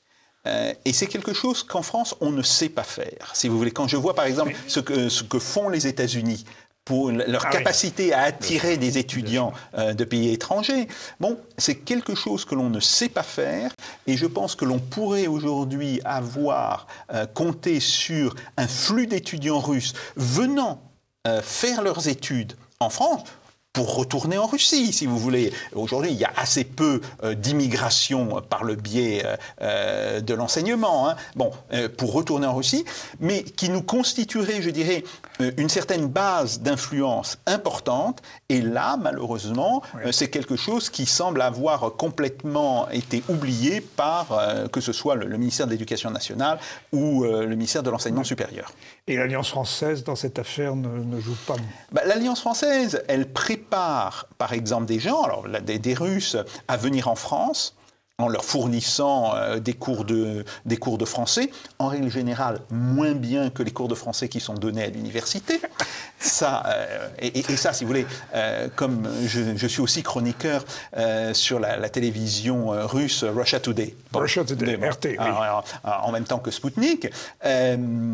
Euh, et c'est quelque chose qu'en France, on ne sait pas faire. Si vous voulez, quand je vois par exemple oui. ce, que, ce que font les États-Unis pour leur ah capacité oui. à attirer des étudiants euh, de pays étrangers, bon, c'est quelque chose que l'on ne sait pas faire. Et je pense que l'on pourrait aujourd'hui avoir euh, compté sur un flux d'étudiants russes venant euh, faire leurs études en France, pour retourner en Russie, si vous voulez. Aujourd'hui, il y a assez peu euh, d'immigration par le biais euh, de l'enseignement, hein. Bon, euh, pour retourner en Russie, mais qui nous constituerait, je dirais, euh, une certaine base d'influence importante. Et là, malheureusement, oui. euh, c'est quelque chose qui semble avoir complètement été oublié par, euh, que ce soit le, le ministère de l'Éducation nationale ou euh, le ministère de l'Enseignement oui. supérieur. Et l'Alliance française, dans cette affaire, ne, ne joue pas... Bah, l'Alliance française, elle prépare, par exemple, des gens, alors des, des Russes, à venir en France, en leur fournissant euh, des, cours de, des cours de français, en règle générale, moins bien que les cours de français qui sont donnés à l'université. Ça, euh, et, et ça, si vous voulez, euh, comme je, je suis aussi chroniqueur euh, sur la, la télévision euh, russe Russia Today. Bon, Russia Today, bon, R T, oui. Alors, alors, en même temps que Sputnik. Euh,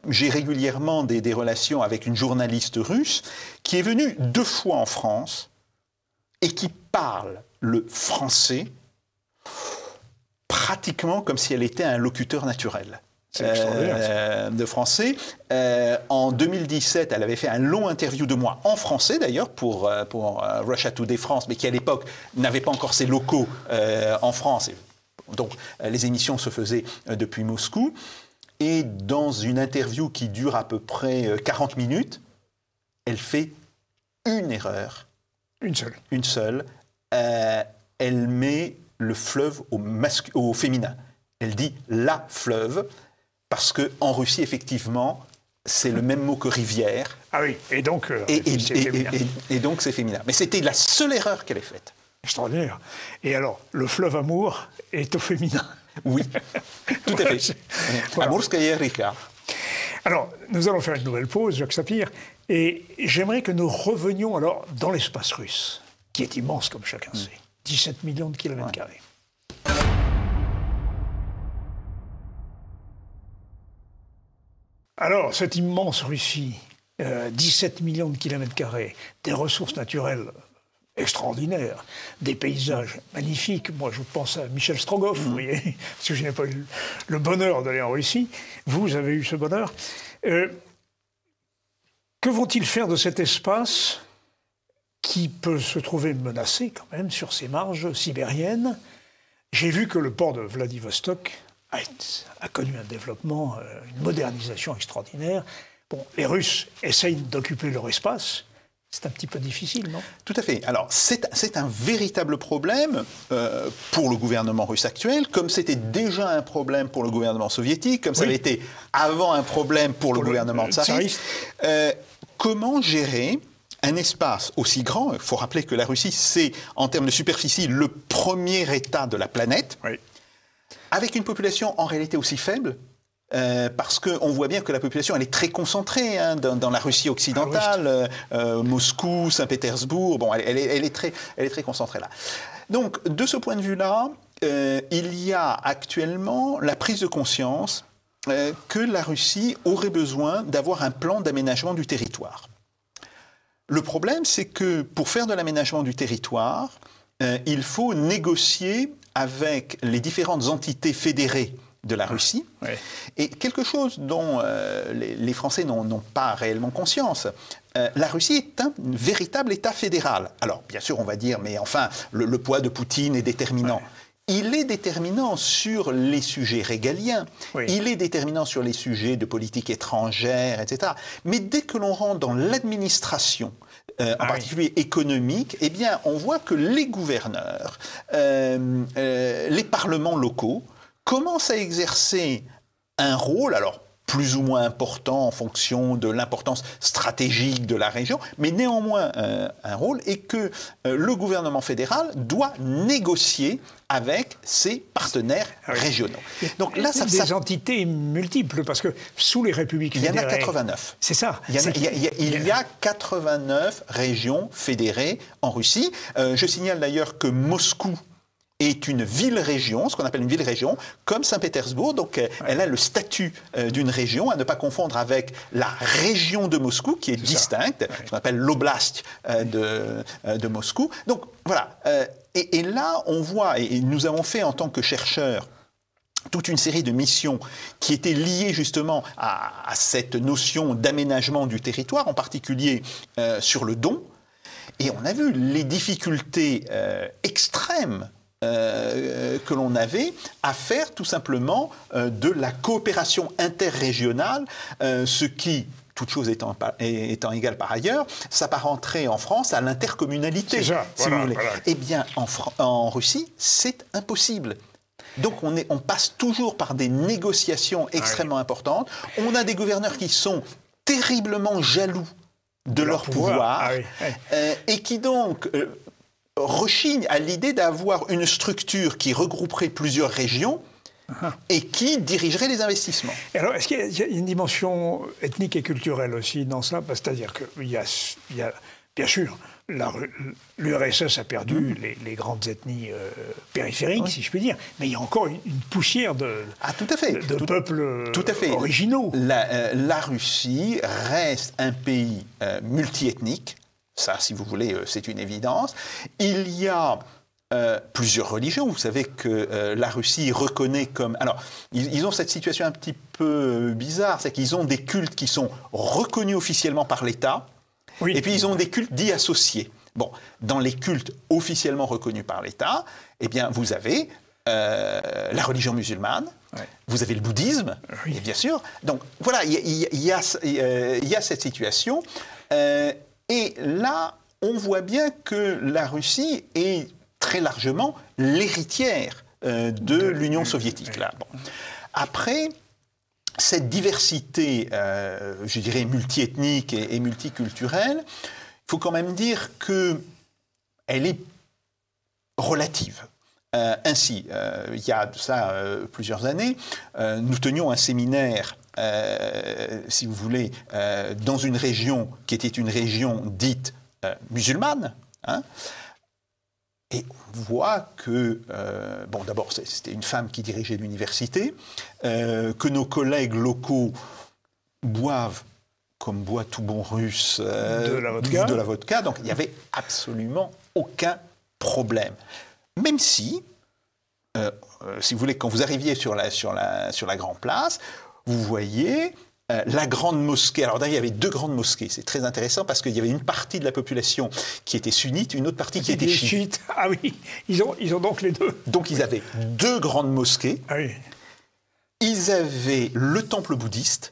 j'ai régulièrement des, des relations avec une journaliste russe qui est venue deux fois en France et qui parle le français pratiquement comme si elle était un locuteur naturel. Euh, de français. Euh, en deux mille dix-sept, elle avait fait un long interview de moi, en français d'ailleurs, pour, pour uh, Russia Today France, mais qui à l'époque n'avait pas encore ses locaux euh, en France. Donc euh, les émissions se faisaient euh, depuis Moscou. Et dans une interview qui dure à peu près euh, quarante minutes, elle fait une erreur. Une seule. Une seule. Euh, elle met le fleuve au, mascu- au féminin. Elle dit « la fleuve ». Parce qu'en Russie, effectivement, c'est le même mot que rivière. Ah oui, et donc euh, et, et, c'est et, féminin. Et, et donc c'est féminin. Mais c'était la seule erreur qu'elle ait faite. Extraordinaire. Et alors, le fleuve amour est au féminin. Oui, tout à fait. Voilà. Amurskaya Rika. Alors, nous allons faire une nouvelle pause, Jacques Sapir, et j'aimerais que nous revenions alors dans l'espace russe, qui est immense comme chacun sait, dix-sept millions de kilomètres carrés. Alors, cette immense Russie, euh, dix-sept millions de kilomètres carrés, des ressources naturelles extraordinaires, des paysages magnifiques. Moi, je pense à Michel Strogoff, mmh. vous voyez, parce que je n'ai pas eu le bonheur d'aller en Russie. Vous avez eu ce bonheur. Euh, que vont-ils faire de cet espace qui peut se trouver menacé quand même sur ses marges sibériennes? J'ai vu que le port de Vladivostok a, a connu un développement, une modernisation extraordinaire. Bon, les Russes essayent d'occuper leur espace. C'est un petit peu difficile, non? Tout à fait. Alors, c'est, c'est un véritable problème euh, pour le gouvernement russe actuel, comme c'était déjà un problème pour le gouvernement soviétique, comme oui. ça avait été avant un problème pour, pour le, le gouvernement tsariste. Euh, comment gérer un espace aussi grand? Il faut rappeler que la Russie, c'est, en termes de superficie, le premier État de la planète, oui. avec une population en réalité aussi faible. Euh, parce qu'on voit bien que la population elle est très concentrée hein, dans, dans la Russie occidentale, euh, euh, Moscou, Saint-Pétersbourg, bon, elle, elle, est, elle, est très, elle est très concentrée là. Donc, de ce point de vue-là, euh, il y a actuellement la prise de conscience euh, que la Russie aurait besoin d'avoir un plan d'aménagement du territoire. Le problème, c'est que pour faire de l'aménagement du territoire, euh, il faut négocier avec les différentes entités fédérées de la Russie, ouais. et quelque chose dont euh, les, les Français n'ont, n'ont pas réellement conscience. Euh, la Russie est un véritable État fédéral. Alors, bien sûr, on va dire, mais enfin, le, le poids de Poutine est déterminant. Ouais. Il est déterminant sur les sujets régaliens, oui. il est déterminant sur les sujets de politique étrangère, et cetera. Mais dès que l'on rentre dans l'administration, Euh, en ah particulier oui. économique, eh bien, on voit que les gouverneurs, euh, euh, les parlements locaux, commence à exercer un rôle, alors plus ou moins important en fonction de l'importance stratégique de la région, mais néanmoins euh, un rôle, et que euh, le gouvernement fédéral doit négocier avec ses partenaires ah oui. régionaux. Donc là, ça, des ça... entités multiples, parce que sous les républiques fédérées... Il y en a quatre-vingt-neuf. C'est ça. Il y, a, il, y a, il, y a, il y a quatre-vingt-neuf régions fédérées en Russie. Euh, je signale d'ailleurs que Moscou est une ville-région, ce qu'on appelle une ville-région, comme Saint-Pétersbourg. Donc, ouais. elle a le statut euh, d'une région, à ne pas confondre avec la région de Moscou, qui est, est distincte, ouais. ce qu'on appelle l'oblast euh, de, euh, de Moscou. Donc, voilà. Euh, et, et là, on voit, et, et nous avons fait en tant que chercheurs, toute une série de missions qui étaient liées justement à, à cette notion d'aménagement du territoire, en particulier euh, sur le Don. Et on a vu les difficultés euh, extrêmes Euh, que l'on avait à faire tout simplement euh, de la coopération interrégionale, euh, ce qui, toute chose étant, étant égale par ailleurs, s'apparenterait en France à l'intercommunalité. C'est ça, si voilà, vous voulez. voilà. Eh bien, en, en Russie, c'est impossible. Donc on, est, on passe toujours par des négociations extrêmement ah oui. importantes. On a des gouverneurs qui sont terriblement jaloux de, de leur, leur pouvoir, pouvoir ah oui. Oui. Euh, et qui donc... Euh, rechigne à l'idée d'avoir une structure qui regrouperait plusieurs régions uh-huh. et qui dirigerait les investissements. Et alors, est-ce qu'il y a une dimension ethnique et culturelle aussi dans ça? C'est-à-dire qu'il y a, il y a bien sûr, l'U R S S a perdu mmh. les, les grandes ethnies euh, périphériques, oui. si je puis dire, mais il y a encore une, une poussière de, ah, tout à fait. de, de tout, peuples tout à fait. originaux. La, euh, la Russie reste un pays euh, multiethnique, ça, si vous voulez, euh, c'est une évidence. Il y a euh, plusieurs religions. Vous savez que euh, la Russie reconnaît comme... Alors, ils, ils ont cette situation un petit peu bizarre, c'est qu'ils ont des cultes qui sont reconnus officiellement par l'État, oui. et puis ils ont des cultes dits associés. Bon, dans les cultes officiellement reconnus par l'État, eh bien, vous avez euh, la religion musulmane, ouais. vous avez le bouddhisme, oui. et bien sûr. Donc, voilà, il y, y, y, euh, y a cette situation. Euh, et là, on voit bien que la Russie est très largement l'héritière euh, de, de l'Union soviétique. Là. Bon. Après... Cette diversité, euh, je dirais, multiethnique et, et multiculturelle, il faut quand même dire qu'elle est relative. Euh, ainsi, euh, il y a de ça euh, plusieurs années, euh, nous tenions un séminaire, euh, si vous voulez, euh, dans une région qui était une région dite euh, musulmane, hein, et on voit que, euh, bon, d'abord, c'était une femme qui dirigeait l'université, euh, que nos collègues locaux boivent, comme boit tout bon russe, euh, de la vodka. de la vodka. Donc, il n'y avait absolument aucun problème. Même si, euh, euh, si vous voulez, quand vous arriviez sur la, sur la, sur la Grande Place, vous voyez... Euh, la grande mosquée, alors d'ailleurs il y avait deux grandes mosquées, c'est très intéressant parce qu'il y avait une partie de la population qui était sunnite, une autre partie qui était chiite. Ah oui, ils ont, ils ont donc les deux. Donc ils avaient deux grandes mosquées, ah oui. Ils avaient le temple bouddhiste,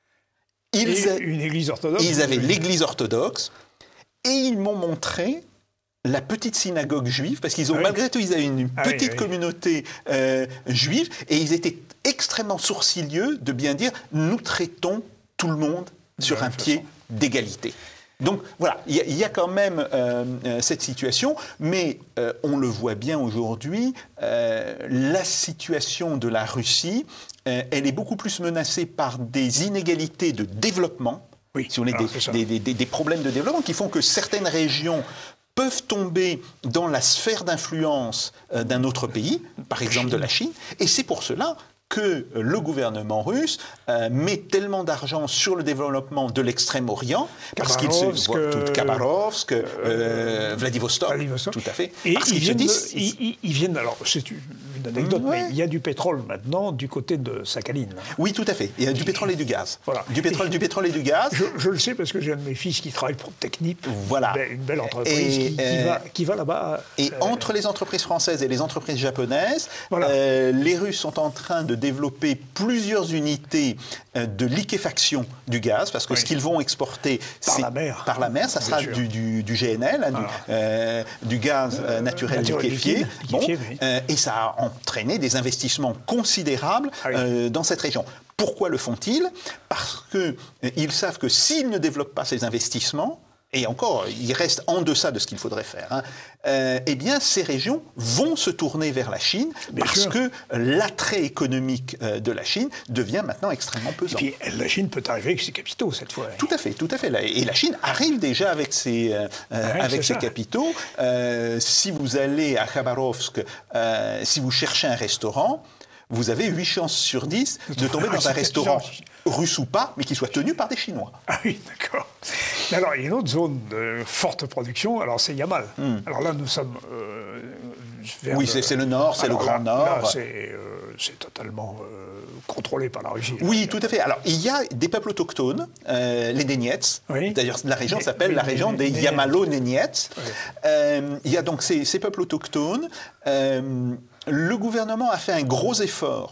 ils et a... une église orthodoxe. Ils avaient l'église orthodoxe, et ils m'ont montré la petite synagogue juive, parce qu'ils ont, ah oui. malgré tout, ils avaient une ah petite oui, oui. communauté euh, juive, et ils étaient extrêmement sourcilieux de bien dire « nous traitons tout le monde sur un pied d'égalité ». Donc voilà, il y, y a quand même euh, euh, cette situation, mais euh, on le voit bien aujourd'hui, euh, la situation de la Russie, euh, elle est beaucoup plus menacée par des inégalités de développement, oui. si on est ah, des, des, des, des problèmes de développement qui font que certaines régions peuvent tomber dans la sphère d'influence euh, d'un autre pays, par exemple de la Chine, et c'est pour cela que le gouvernement russe euh, met tellement d'argent sur le développement de l'Extrême-Orient, parce qu'il se voit tout Khabarovsk, euh, euh, Vladivostok, Vladivostok, tout à fait. Et parce ils, viennent se disent, de, ils, ils viennent, alors c'est une anecdote, ouais. mais il y a du pétrole maintenant du côté de Sakhaline. Oui, tout à fait. Il y a du pétrole et du gaz. Voilà. Du pétrole, et, du pétrole et du gaz. Je, je le sais parce que j'ai un de mes fils qui travaille pour Technip, voilà. une, une belle entreprise et, qui, qui euh, va, qui va là-bas. Et euh, entre les entreprises françaises et les entreprises japonaises, voilà. euh, les Russes sont en train de développer plusieurs unités de liquéfaction du gaz, parce que oui. ce qu'ils vont exporter par la mer, par la mer ça sera du, du, du G N L, hein, voilà. du, euh, du gaz euh, naturel Naturel liquéfié, liquide, bon, liquéfié oui. euh, et ça a entraîné des investissements considérables ah oui. euh, dans cette région. Pourquoi le font-ils? Parce qu'ils euh, savent que s'ils ne développent pas ces investissements, et encore, il reste en deçà de ce qu'il faudrait faire, hein, euh, eh bien, ces régions vont se tourner vers la Chine Bien parce sûr. que l'attrait économique euh, de la Chine devient maintenant extrêmement pesant. Et puis, la Chine peut arriver avec ses capitaux, cette fois. Tout à fait, tout à fait. Et la Chine arrive déjà avec ses, euh, ouais, avec ses capitaux. Euh, si vous allez à Khabarovsk, euh, si vous cherchez un restaurant, vous avez huit chances sur dix de tomber dans un restaurant russe ou pas, mais qui soit tenu par des Chinois. Ah oui, d'accord. Mais alors, il y a une autre zone de forte production, alors c'est Yamal. Mm. Alors là, nous sommes euh, vers Oui, le... c'est le nord, c'est le Grand là, Nord. Là, c'est euh, totalement euh, contrôlé par la Russie. Oui, tout à fait. Alors, il y a des peuples autochtones, euh, les Néniets. Oui. D'ailleurs, la région s'appelle la région des Yamalo-Néniets. Oui. Euh, il y a donc ces, ces peuples autochtones. Euh, le gouvernement a fait un gros effort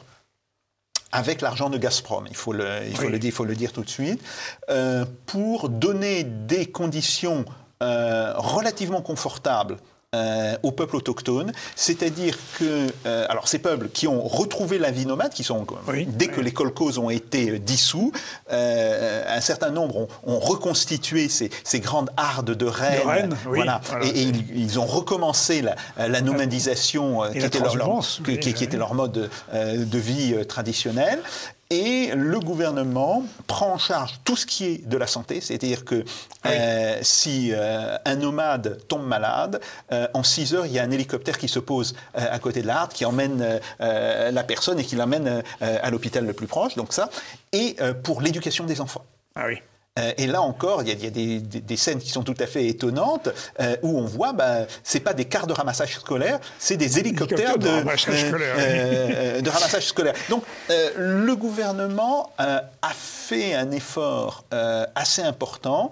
avec l'argent de Gazprom, il faut le, il faut oui. le dire, il faut le dire tout de suite, euh, pour donner des conditions euh, relativement confortables Euh, aux peuples autochtones, c'est-à-dire que, euh, alors ces peuples qui ont retrouvé la vie nomade, qui sont, oui, dès oui. que les kolkhozes ont été dissous, euh, un certain nombre ont, ont reconstitué ces, ces grandes hardes de rennes, de rennes oui. voilà, voilà, et, et ils, ils ont recommencé la, la nomadisation euh, qui, la était leur, leur, oui, qui, qui était leur mode euh, de vie euh, traditionnel. Et le gouvernement prend en charge tout ce qui est de la santé, c'est-à-dire que oui. euh, si euh, un nomade tombe malade, euh, en six heures, il y a un hélicoptère qui se pose euh, à côté de l'Arde, qui emmène euh, la personne et qui l'emmène euh, à l'hôpital le plus proche, donc ça. Et euh, pour l'éducation des enfants. Ah oui. Euh, et là encore, il y a, il y a des, des, des scènes qui sont tout à fait étonnantes, euh, où on voit, bah, c'est pas des cars de ramassage scolaire, c'est des hélicoptères de, de, ramassage, euh, scolaire, euh, de ramassage scolaire. Donc, euh, le gouvernement euh, a fait un effort euh, assez important,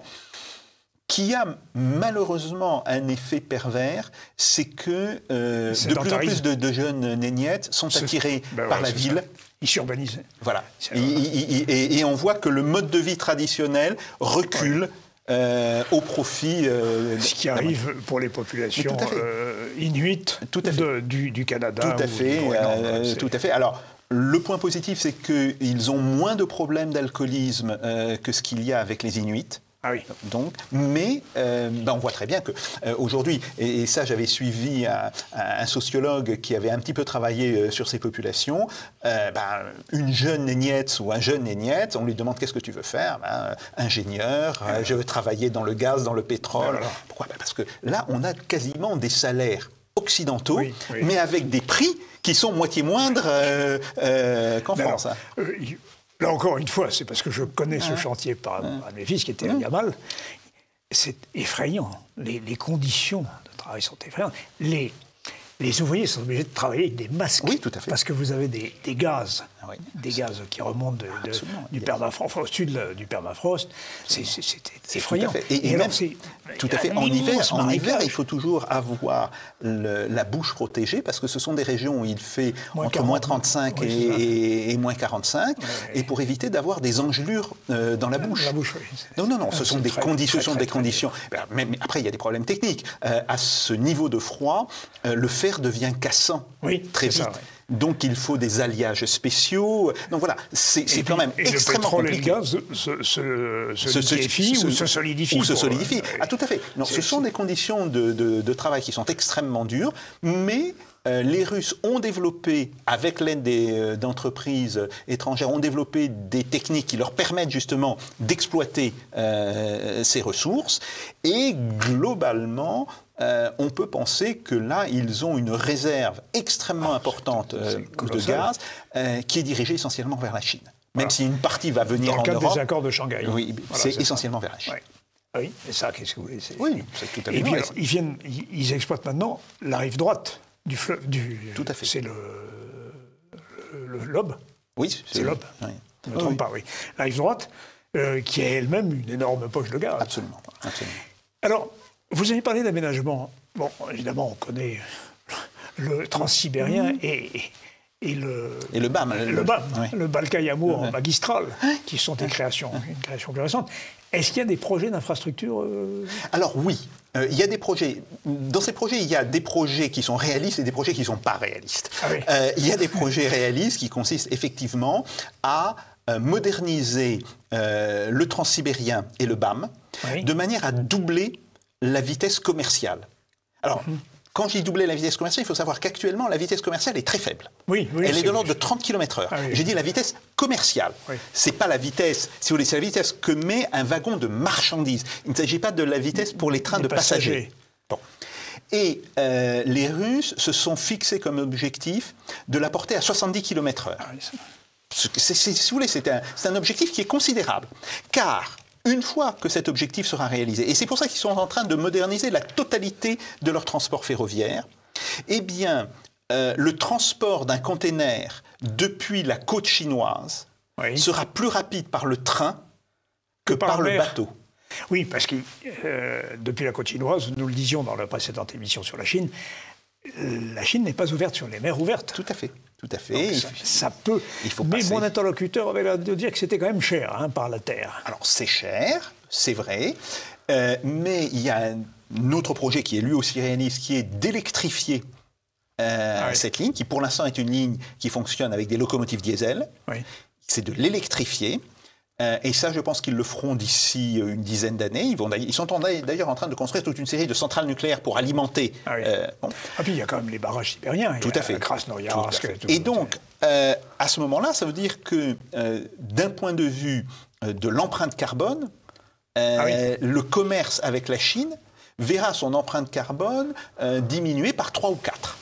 qui a malheureusement un effet pervers, c'est que euh, de plus en plus de, de jeunes néniettes sont attirés ben par ouais, la ville. Ça. Ils s'urbanisent. Voilà. Et, et, et, et on voit que le mode de vie traditionnel recule ouais. euh, au profit... Euh, Ce qui arrive pour les populations euh, inuites tout à fait. De, du, du Canada. Tout à fait. Euh, tout à fait. Alors, le point positif, c'est qu'ils ont moins de problèmes d'alcoolisme euh, que ce qu'il y a avec les Inuits. Ah oui. Donc, mais euh, ben on voit très bien qu'aujourd'hui, euh, et, et ça j'avais suivi un, un sociologue qui avait un petit peu travaillé euh, sur ces populations, euh, ben, une jeune néniette ou un jeune néniette, on lui demande qu'est-ce que tu veux faire, ben, ingénieur, euh, je veux travailler dans le gaz, dans le pétrole. Ben, voilà. Pourquoi? Ben, parce que là on a quasiment des salaires occidentaux, oui, oui. mais avec des prix qui sont moitié moindres euh, euh, qu'en France. Alors, hein. euh, Là, encore une fois, c'est parce que je connais ce chantier par un de mes fils qui était à Yamal. C'est effrayant. Les, les conditions de travail sont effrayantes. Les, les ouvriers sont obligés de travailler avec des masques. Oui, tout à fait. Parce que vous avez des, des gaz. Ah oui. Des gaz qui remontent de, de, du permafrost, au sud du permafrost. C'est effrayant. Tout à fait. Et, et, et même, tout à fait. En hiver, en hiver, il faut toujours avoir le, la bouche protégée parce que ce sont des régions où il fait moins entre quarante, moins trente-cinq oui, et, et, et moins quarante-cinq, ouais, et pour éviter d'avoir des engelures euh, dans la bouche. La bouche, oui. Non, non, non. Ce sont des très, conditions. Très, très, ce sont des très, conditions. Très, très, mais, mais après, il y a des problèmes techniques. Euh, à ce niveau de froid, euh, le fer devient cassant oui, très vite. Ça, ouais. Donc il faut des alliages spéciaux. Donc voilà, c'est quand même et extrêmement compliqué. Et le pétrole et le gaz se, se, se, se liquéfient ou se solidifient. Ou se solidifient. Euh, ah tout à fait. Non, ce sont des conditions de, de, de travail qui sont extrêmement dures, mais euh, les Russes ont développé, avec l'aide d'entreprises euh, étrangères, ont développé des techniques qui leur permettent justement d'exploiter euh, ces ressources. Et globalement, Euh, on peut penser que là, ils ont une réserve extrêmement ah, importante euh, de gaz euh, qui est dirigée essentiellement vers la Chine. Même voilà. si une partie va venir en Europe. Dans le cadre des accords de Shanghai. Oui, voilà, c'est essentiellement ça. vers la Chine. Ouais. Oui, mais ça, qu'est-ce que vous voulez? Oui, c'est tout à fait. Et puis, alors, ils, viennent, ils exploitent maintenant la rive droite du fleuve. Du, tout à fait. C'est le, le, le l'Aube. Oui, c'est l'Aube. Oui. Je ne me trompe oui. pas, oui. La rive droite, euh, qui est elle-même une énorme poche de gaz. Absolument. Absolument. Alors, vous avez parlé d'aménagement. Bon, évidemment, on connaît le transsibérien mmh. et, et le... Et le B A M. Le, le B A M, oui. le Balkaï-Amour oui. magistral, qui sont des créations, une création plus récente. Est-ce qu'il y a des projets d'infrastructure euh... Alors oui, euh, il y a des projets. Dans ces projets, il y a des projets qui sont réalistes et des projets qui ne sont pas réalistes. Ah oui. euh, il y a des projets réalistes qui consistent effectivement à euh, moderniser euh, le transsibérien et le B A M oui. de manière à doubler la vitesse commerciale. Alors, mmh. quand je dis doubler la vitesse commerciale, il faut savoir qu'actuellement, la vitesse commerciale est très faible. Oui, oui, Elle est de l'ordre de trente kilomètres heure. Ah, oui. J'ai dit la vitesse commerciale. Oui. Ce n'est pas la vitesse, si vous voulez, c'est la vitesse que met un wagon de marchandises. Il ne s'agit pas de la vitesse pour les trains les de passagers. passagers. Bon. Et euh, les Russes se sont fixés comme objectif de la porter à soixante-dix kilomètres heure. Ah, oui, c'est, c'est, si vous voulez, c'est un, c'est un objectif qui est considérable. Car une fois que cet objectif sera réalisé, et c'est pour ça qu'ils sont en train de moderniser la totalité de leur transport ferroviaire, eh bien, euh, le transport d'un conteneur depuis la côte chinoise oui. sera plus rapide par le train que, que par, par le bateau. Oui, parce que euh, depuis la côte chinoise, nous le disions dans la précédente émission sur la Chine, la Chine n'est pas ouverte sur les mers ouvertes. Tout à fait. Tout à fait. Ça, ça peut. Il faut Mais passer. mon interlocuteur avait l'air de dire que c'était quand même cher hein, par la terre. Alors c'est cher, c'est vrai, euh, mais il y a un autre projet qui est lui aussi réaliste, qui est d'électrifier euh, ah oui. cette ligne, qui pour l'instant est une ligne qui fonctionne avec des locomotives diesel. Oui. C'est de l'électrifier. Euh, et ça, je pense qu'ils le feront d'ici une dizaine d'années. Ils, vont, ils sont d'ailleurs en train de construire toute une série de centrales nucléaires pour alimenter. Ah, oui. euh, bon. ah puis il y a quand même les barrages sibériens. Tout à fait. Krasnoyarsk. Et donc, euh, à ce moment-là, ça veut dire que euh, d'un point de vue euh, de l'empreinte carbone, euh, ah, oui. le commerce avec la Chine verra son empreinte carbone euh, diminuer par trois ou quatre.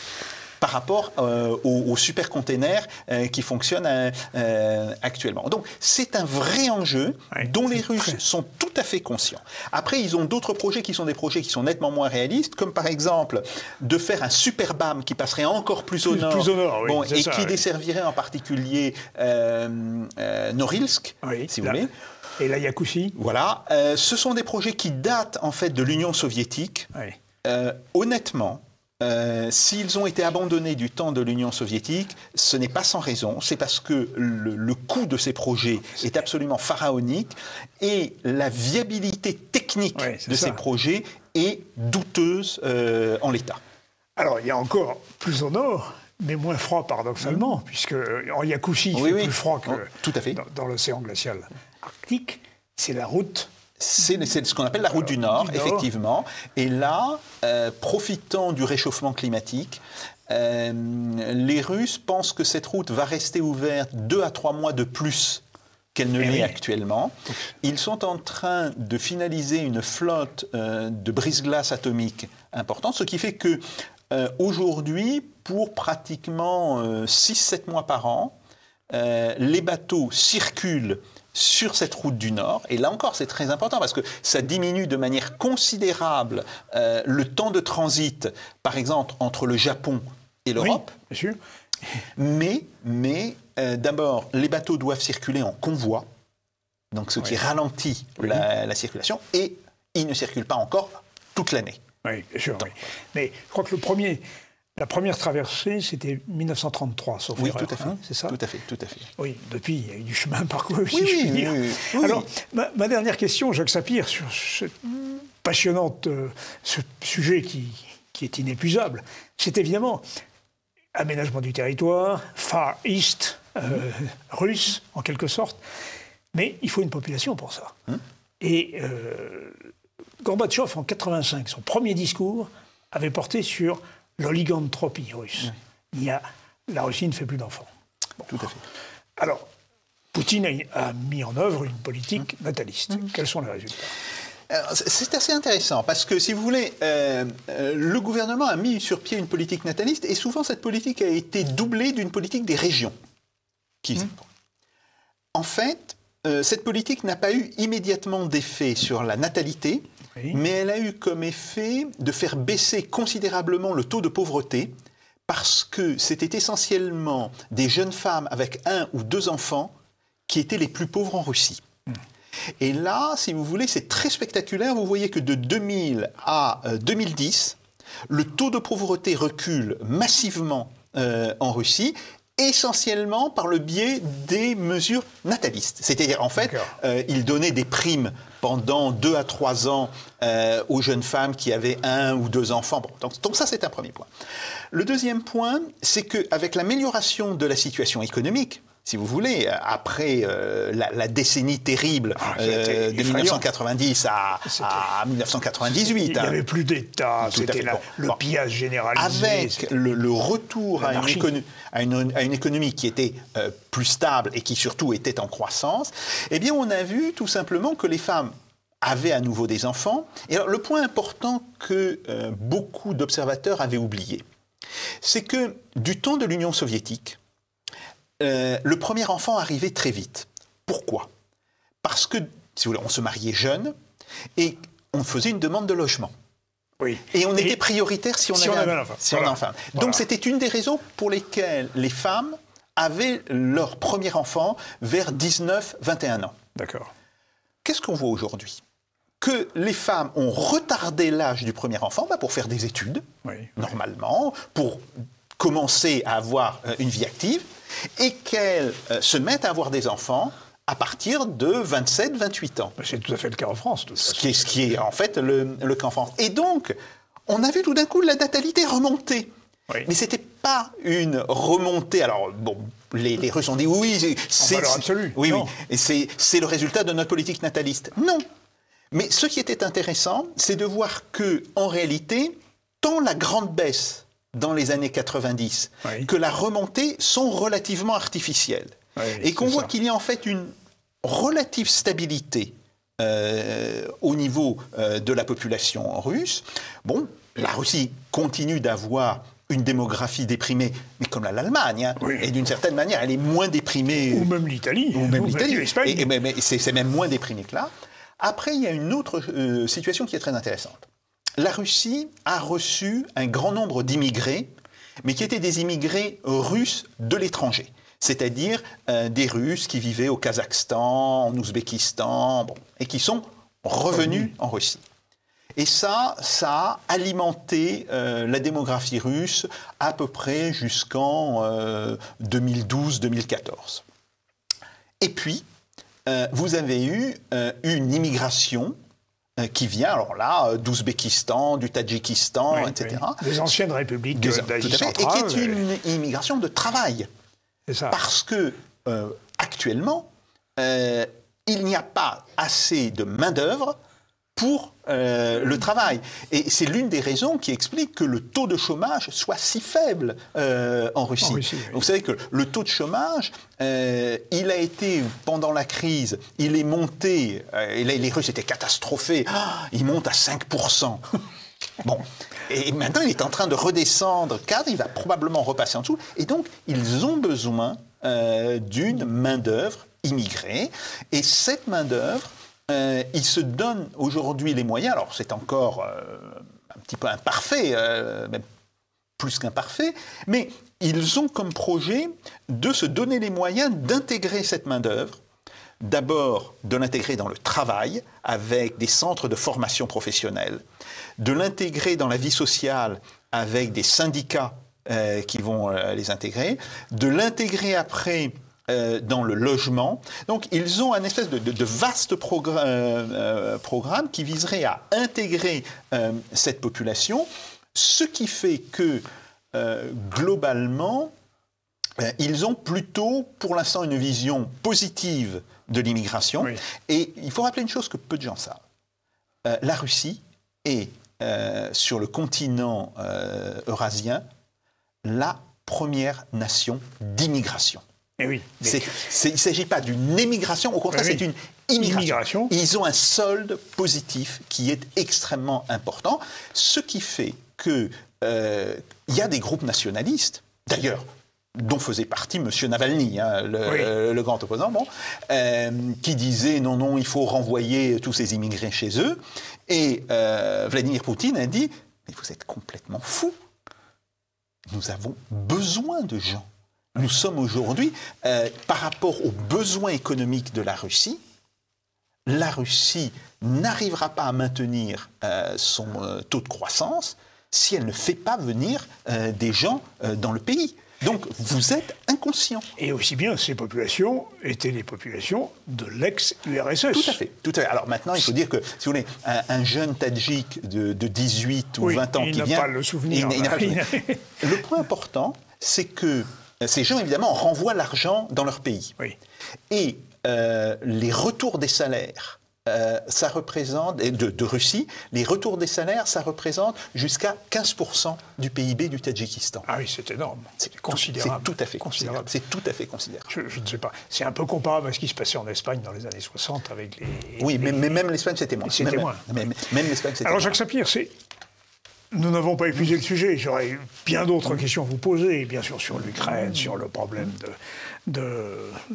Par rapport euh, aux, aux supercontainers euh, qui fonctionnent euh, euh, actuellement. Donc c'est un vrai enjeu oui, dont les Russes très... sont tout à fait conscients. Après, ils ont d'autres projets qui sont des projets qui sont nettement moins réalistes, comme par exemple de faire un super B A M qui passerait encore plus au plus, nord, plus au nord oui, bon, et ça, qui oui. desservirait en particulier euh, euh, Norilsk, oui, si là. vous voulez. Et la Yakoutie. Voilà. Euh, ce sont des projets qui datent en fait de l'Union soviétique. Oui. Euh, honnêtement, Euh, s'ils ont été abandonnés du temps de l'Union soviétique, ce n'est pas sans raison. C'est parce que le, le coût de ces projets est absolument pharaonique et la viabilité technique ouais, de ça. ces projets est douteuse euh, en l'état. Alors, il y a encore plus au nord, mais moins froid paradoxalement, mmh. puisque en Yakoutie, il oui, fait oui. plus froid que oh, tout à fait. dans, dans l'océan glacial arctique. C'est la route. C'est ce qu'on appelle la route du Nord, du Nord. effectivement. Et là, euh, profitant du réchauffement climatique, euh, les Russes pensent que cette route va rester ouverte deux à trois mois de plus qu'elle ne l'est oui. actuellement. Ils sont en train de finaliser une flotte euh, de brise-glace atomique importante, ce qui fait que euh, aujourd'hui, pour pratiquement euh, six sept mois par an, euh, les bateaux circulent sur cette route du Nord. Et là encore, c'est très important parce que ça diminue de manière considérable euh, le temps de transit, par exemple, entre le Japon et l'Europe. Oui, bien sûr. Mais, mais euh, d'abord, les bateaux doivent circuler en convoi, donc ce oui. qui ralentit oui. la, la circulation, et ils ne circulent pas encore toute l'année. Oui, bien sûr. Oui. Mais je crois que le premier... La première traversée, c'était mille neuf cent trente-trois, sauf oui, erreur, tout à fait, hein, c'est ça ? Tout à fait, tout à fait. Oui, depuis, il y a eu du chemin parcouru, oui, si oui, je puis dire. Oui, oui, oui. Alors, ma, ma dernière question, Jacques Sapir, sur ce passionnant euh, ce sujet qui, qui est inépuisable, c'est évidemment aménagement du territoire, Far East, euh, mmh. russe, en quelque sorte, mais il faut une population pour ça. Mmh. Et euh, Gorbatchev, en quatre-vingt-cinq, son premier discours, avait porté sur l'oligantropie russe. Oui. Il y a, la Russie ne fait plus d'enfants. Bon. Tout à fait. Alors, Poutine a, a mis en œuvre une politique mmh. nataliste. Mmh. Quels sont les résultats ? C'est assez intéressant parce que, si vous voulez, euh, euh, le gouvernement a mis sur pied une politique nataliste et souvent cette politique a été doublée d'une politique des régions. Qui... Mmh. En fait, euh, cette politique n'a pas eu immédiatement d'effet sur la natalité, oui. mais elle a eu comme effet de faire baisser considérablement le taux de pauvreté parce que c'était essentiellement des jeunes femmes avec un ou deux enfants qui étaient les plus pauvres en Russie. Mmh. Et là, si vous voulez, c'est très spectaculaire. Vous voyez que de deux mille à deux mille dix, le taux de pauvreté recule massivement euh, en Russie, essentiellement par le biais des mesures natalistes. C'est-à-dire, en fait, euh, il donnait des primes pendant deux à trois ans euh, aux jeunes femmes qui avaient un ou deux enfants. Bon, donc, donc ça, c'est un premier point. Le deuxième point, c'est qu'avec l'amélioration de la situation économique, si vous voulez, après euh, la, la décennie terrible ah, euh, de mille neuf cent quatre-vingt-dix à, à mille neuf cent quatre-vingt-dix-huit. Il n'y avait plus d'État, c'était bon, le bon. pillage généralisé. Avec le, le retour à une, économie, à, une, à une économie qui était euh, plus stable et qui surtout était en croissance, eh bien on a vu tout simplement que les femmes avaient à nouveau des enfants. Et alors le point important que euh, beaucoup d'observateurs avaient oublié, c'est que du temps de l'Union soviétique, Euh, le premier enfant arrivait très vite. Pourquoi ? Parce que, si vous voulez, on se mariait jeune et on faisait une demande de logement. Oui. Et on et était prioritaire si on si avait, on avait un, un enfant. Si voilà. on enfant. Voilà. Donc c'était une des raisons pour lesquelles les femmes avaient leur premier enfant vers dix-neuf vingt et un ans. D'accord. Qu'est-ce qu'on voit aujourd'hui ? Que les femmes ont retardé l'âge du premier enfant bah, pour faire des études, oui. normalement, pour commencer à avoir euh, une vie active, et qu'elles euh, se mettent à avoir des enfants à partir de vingt-sept vingt-huit ans. C'est tout à fait le cas en France. Ce qui, est, ce qui est en fait le, le cas en France. Et donc, on a vu tout d'un coup la natalité remonter. Oui. Mais ce n'était pas une remontée. Alors, bon, les, les Russes ont dit oui, c'est. En valeur absolue. Oui, non. oui. Et c'est, c'est le résultat de notre politique nataliste. Non. Mais ce qui était intéressant, c'est de voir que, en réalité, tant la grande baisse dans les années quatre-vingt-dix oui. que la remontée sont relativement artificielles. Oui, et qu'on voit ça. Qu'il y a en fait une relative stabilité euh, au niveau euh, de la population russe. Bon, la Russie continue d'avoir une démographie déprimée, mais comme l'Allemagne, hein, oui. et d'une certaine manière, elle est moins déprimée. Ou même l'Italie. Ou même ou l'Italie. Même l'Espagne. Et, et, mais, mais c'est, c'est même moins déprimé que là. Après, il y a une autre euh, situation qui est très intéressante. La Russie a reçu un grand nombre d'immigrés, mais qui étaient des immigrés russes de l'étranger. C'est-à-dire euh, des Russes qui vivaient au Kazakhstan, en Ouzbékistan, bon, et qui sont revenus en Russie. Et ça, ça a alimenté euh, la démographie russe à peu près jusqu'en euh, deux mille douze deux mille quatorze. Et puis, euh, vous avez eu euh, une immigration euh, qui vient, alors là, euh, d'Ouzbékistan, du Tadjikistan, oui, et cetera. Oui. Des anciennes républiques Des, d'Asie tout à fait, centrale. Et qui est une immigration de travail. C'est ça. Parce que, euh, actuellement, euh, il n'y a pas assez de main-d'œuvre pour euh, le travail. Et c'est l'une des raisons qui explique que le taux de chômage soit si faible euh, en Russie. En Russie oui. Vous savez que le taux de chômage, euh, il a été, pendant la crise, il est monté, euh, et là, les Russes étaient catastrophés, ah, il monte à cinq pour cent. Bon, et maintenant il est en train de redescendre, car il va probablement repasser en dessous, et donc ils ont besoin euh, d'une main-d'œuvre immigrée, et cette main-d'œuvre, Euh, ils se donnent aujourd'hui les moyens, alors c'est encore euh, un petit peu imparfait, euh, même plus qu'imparfait, mais ils ont comme projet de se donner les moyens d'intégrer cette main-d'œuvre, d'abord de l'intégrer dans le travail, avec des centres de formation professionnelle, de l'intégrer dans la vie sociale, avec des syndicats euh, qui vont euh, les intégrer, de l'intégrer après Euh, dans le logement. Donc, ils ont un espèce de, de, de vaste progr- euh, programme qui viserait à intégrer euh, cette population, ce qui fait que, euh, globalement, euh, ils ont plutôt, pour l'instant, une vision positive de l'immigration. Oui. Et il faut rappeler une chose que peu de gens savent. Euh, la Russie est, euh, sur le continent euh, eurasien, la première nation d'immigration. Eh oui, mais... c'est, c'est, il ne s'agit pas d'une émigration, au contraire, oui, c'est une immigration. immigration. Ils ont un solde positif qui est extrêmement important, ce qui fait qu'il euh, y a des groupes nationalistes, d'ailleurs, dont faisait partie M. Navalny, hein, le, oui. euh, le grand opposant, bon, euh, qui disait non, non, il faut renvoyer tous ces immigrés chez eux. Et euh, Vladimir Poutine a dit « Mais vous êtes complètement fous. Nous avons besoin de gens. » Nous sommes aujourd'hui, euh, par rapport aux besoins économiques de la Russie, la Russie n'arrivera pas à maintenir euh, son euh, taux de croissance si elle ne fait pas venir euh, des gens euh, dans le pays. Donc, vous êtes inconscient. Et aussi bien, ces populations étaient les populations de l'ex-U R S S. Tout à fait. Tout à fait. Alors maintenant, il faut dire que, si vous voulez, un, un jeune Tadjik de, de dix-huit ou oui, vingt ans il qui n'a vient... pas le souvenir. Il, il n'a pas le souvenir. Le point important, c'est que ces gens, évidemment, renvoient l'argent dans leur pays. Oui. Et euh, les retours des salaires, euh, ça représente, de, de Russie, les retours des salaires, ça représente jusqu'à quinze pour cent du P I B du Tadjikistan. Ah oui, c'est énorme. C'est, c'est considérable. C'est tout à fait considérable. considérable. C'est tout à fait considérable. Je, je ne sais pas. C'est un peu comparable à ce qui se passait en Espagne dans les années soixante avec les... Oui, les... Mais, mais même l'Espagne, c'était moins. C'était même, moins. Même, même l'Espagne, c'était Alors, moins. Jacques Sapir, c'est... Nous n'avons pas épuisé le sujet. J'aurais bien d'autres mmh. questions à vous poser, bien sûr sur l'Ukraine, sur le problème de, de,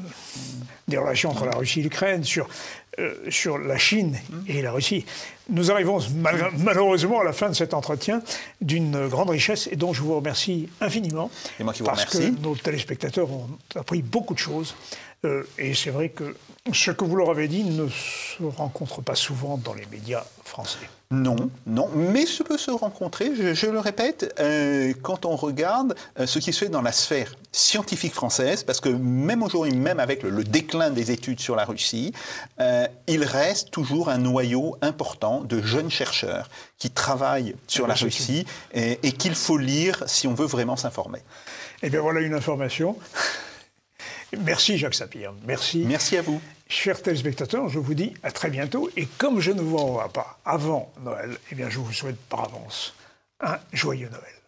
des relations entre la Russie et l'Ukraine, sur, euh, sur la Chine et la Russie. Nous arrivons mal, malheureusement à la fin de cet entretien d'une grande richesse et dont je vous remercie infiniment. C'est moi qui vous parce remercie. que nos téléspectateurs ont appris beaucoup de choses Euh, et c'est vrai que ce que vous leur avez dit ne se rencontre pas souvent dans les médias français. Non, non, mais ce peut se rencontrer, je, je le répète, euh, quand on regarde euh, ce qui se fait dans la sphère scientifique française, parce que même aujourd'hui, même avec le, le déclin des études sur la Russie, euh, il reste toujours un noyau important de jeunes chercheurs qui travaillent sur la Russie et, et qu'il faut lire si on veut vraiment s'informer. Eh bien voilà une information. Merci Jacques Sapir, merci. Merci à vous. Chers téléspectateurs, je vous dis à très bientôt. Et comme je ne vous revois pas avant Noël, eh bien je vous souhaite par avance un joyeux Noël.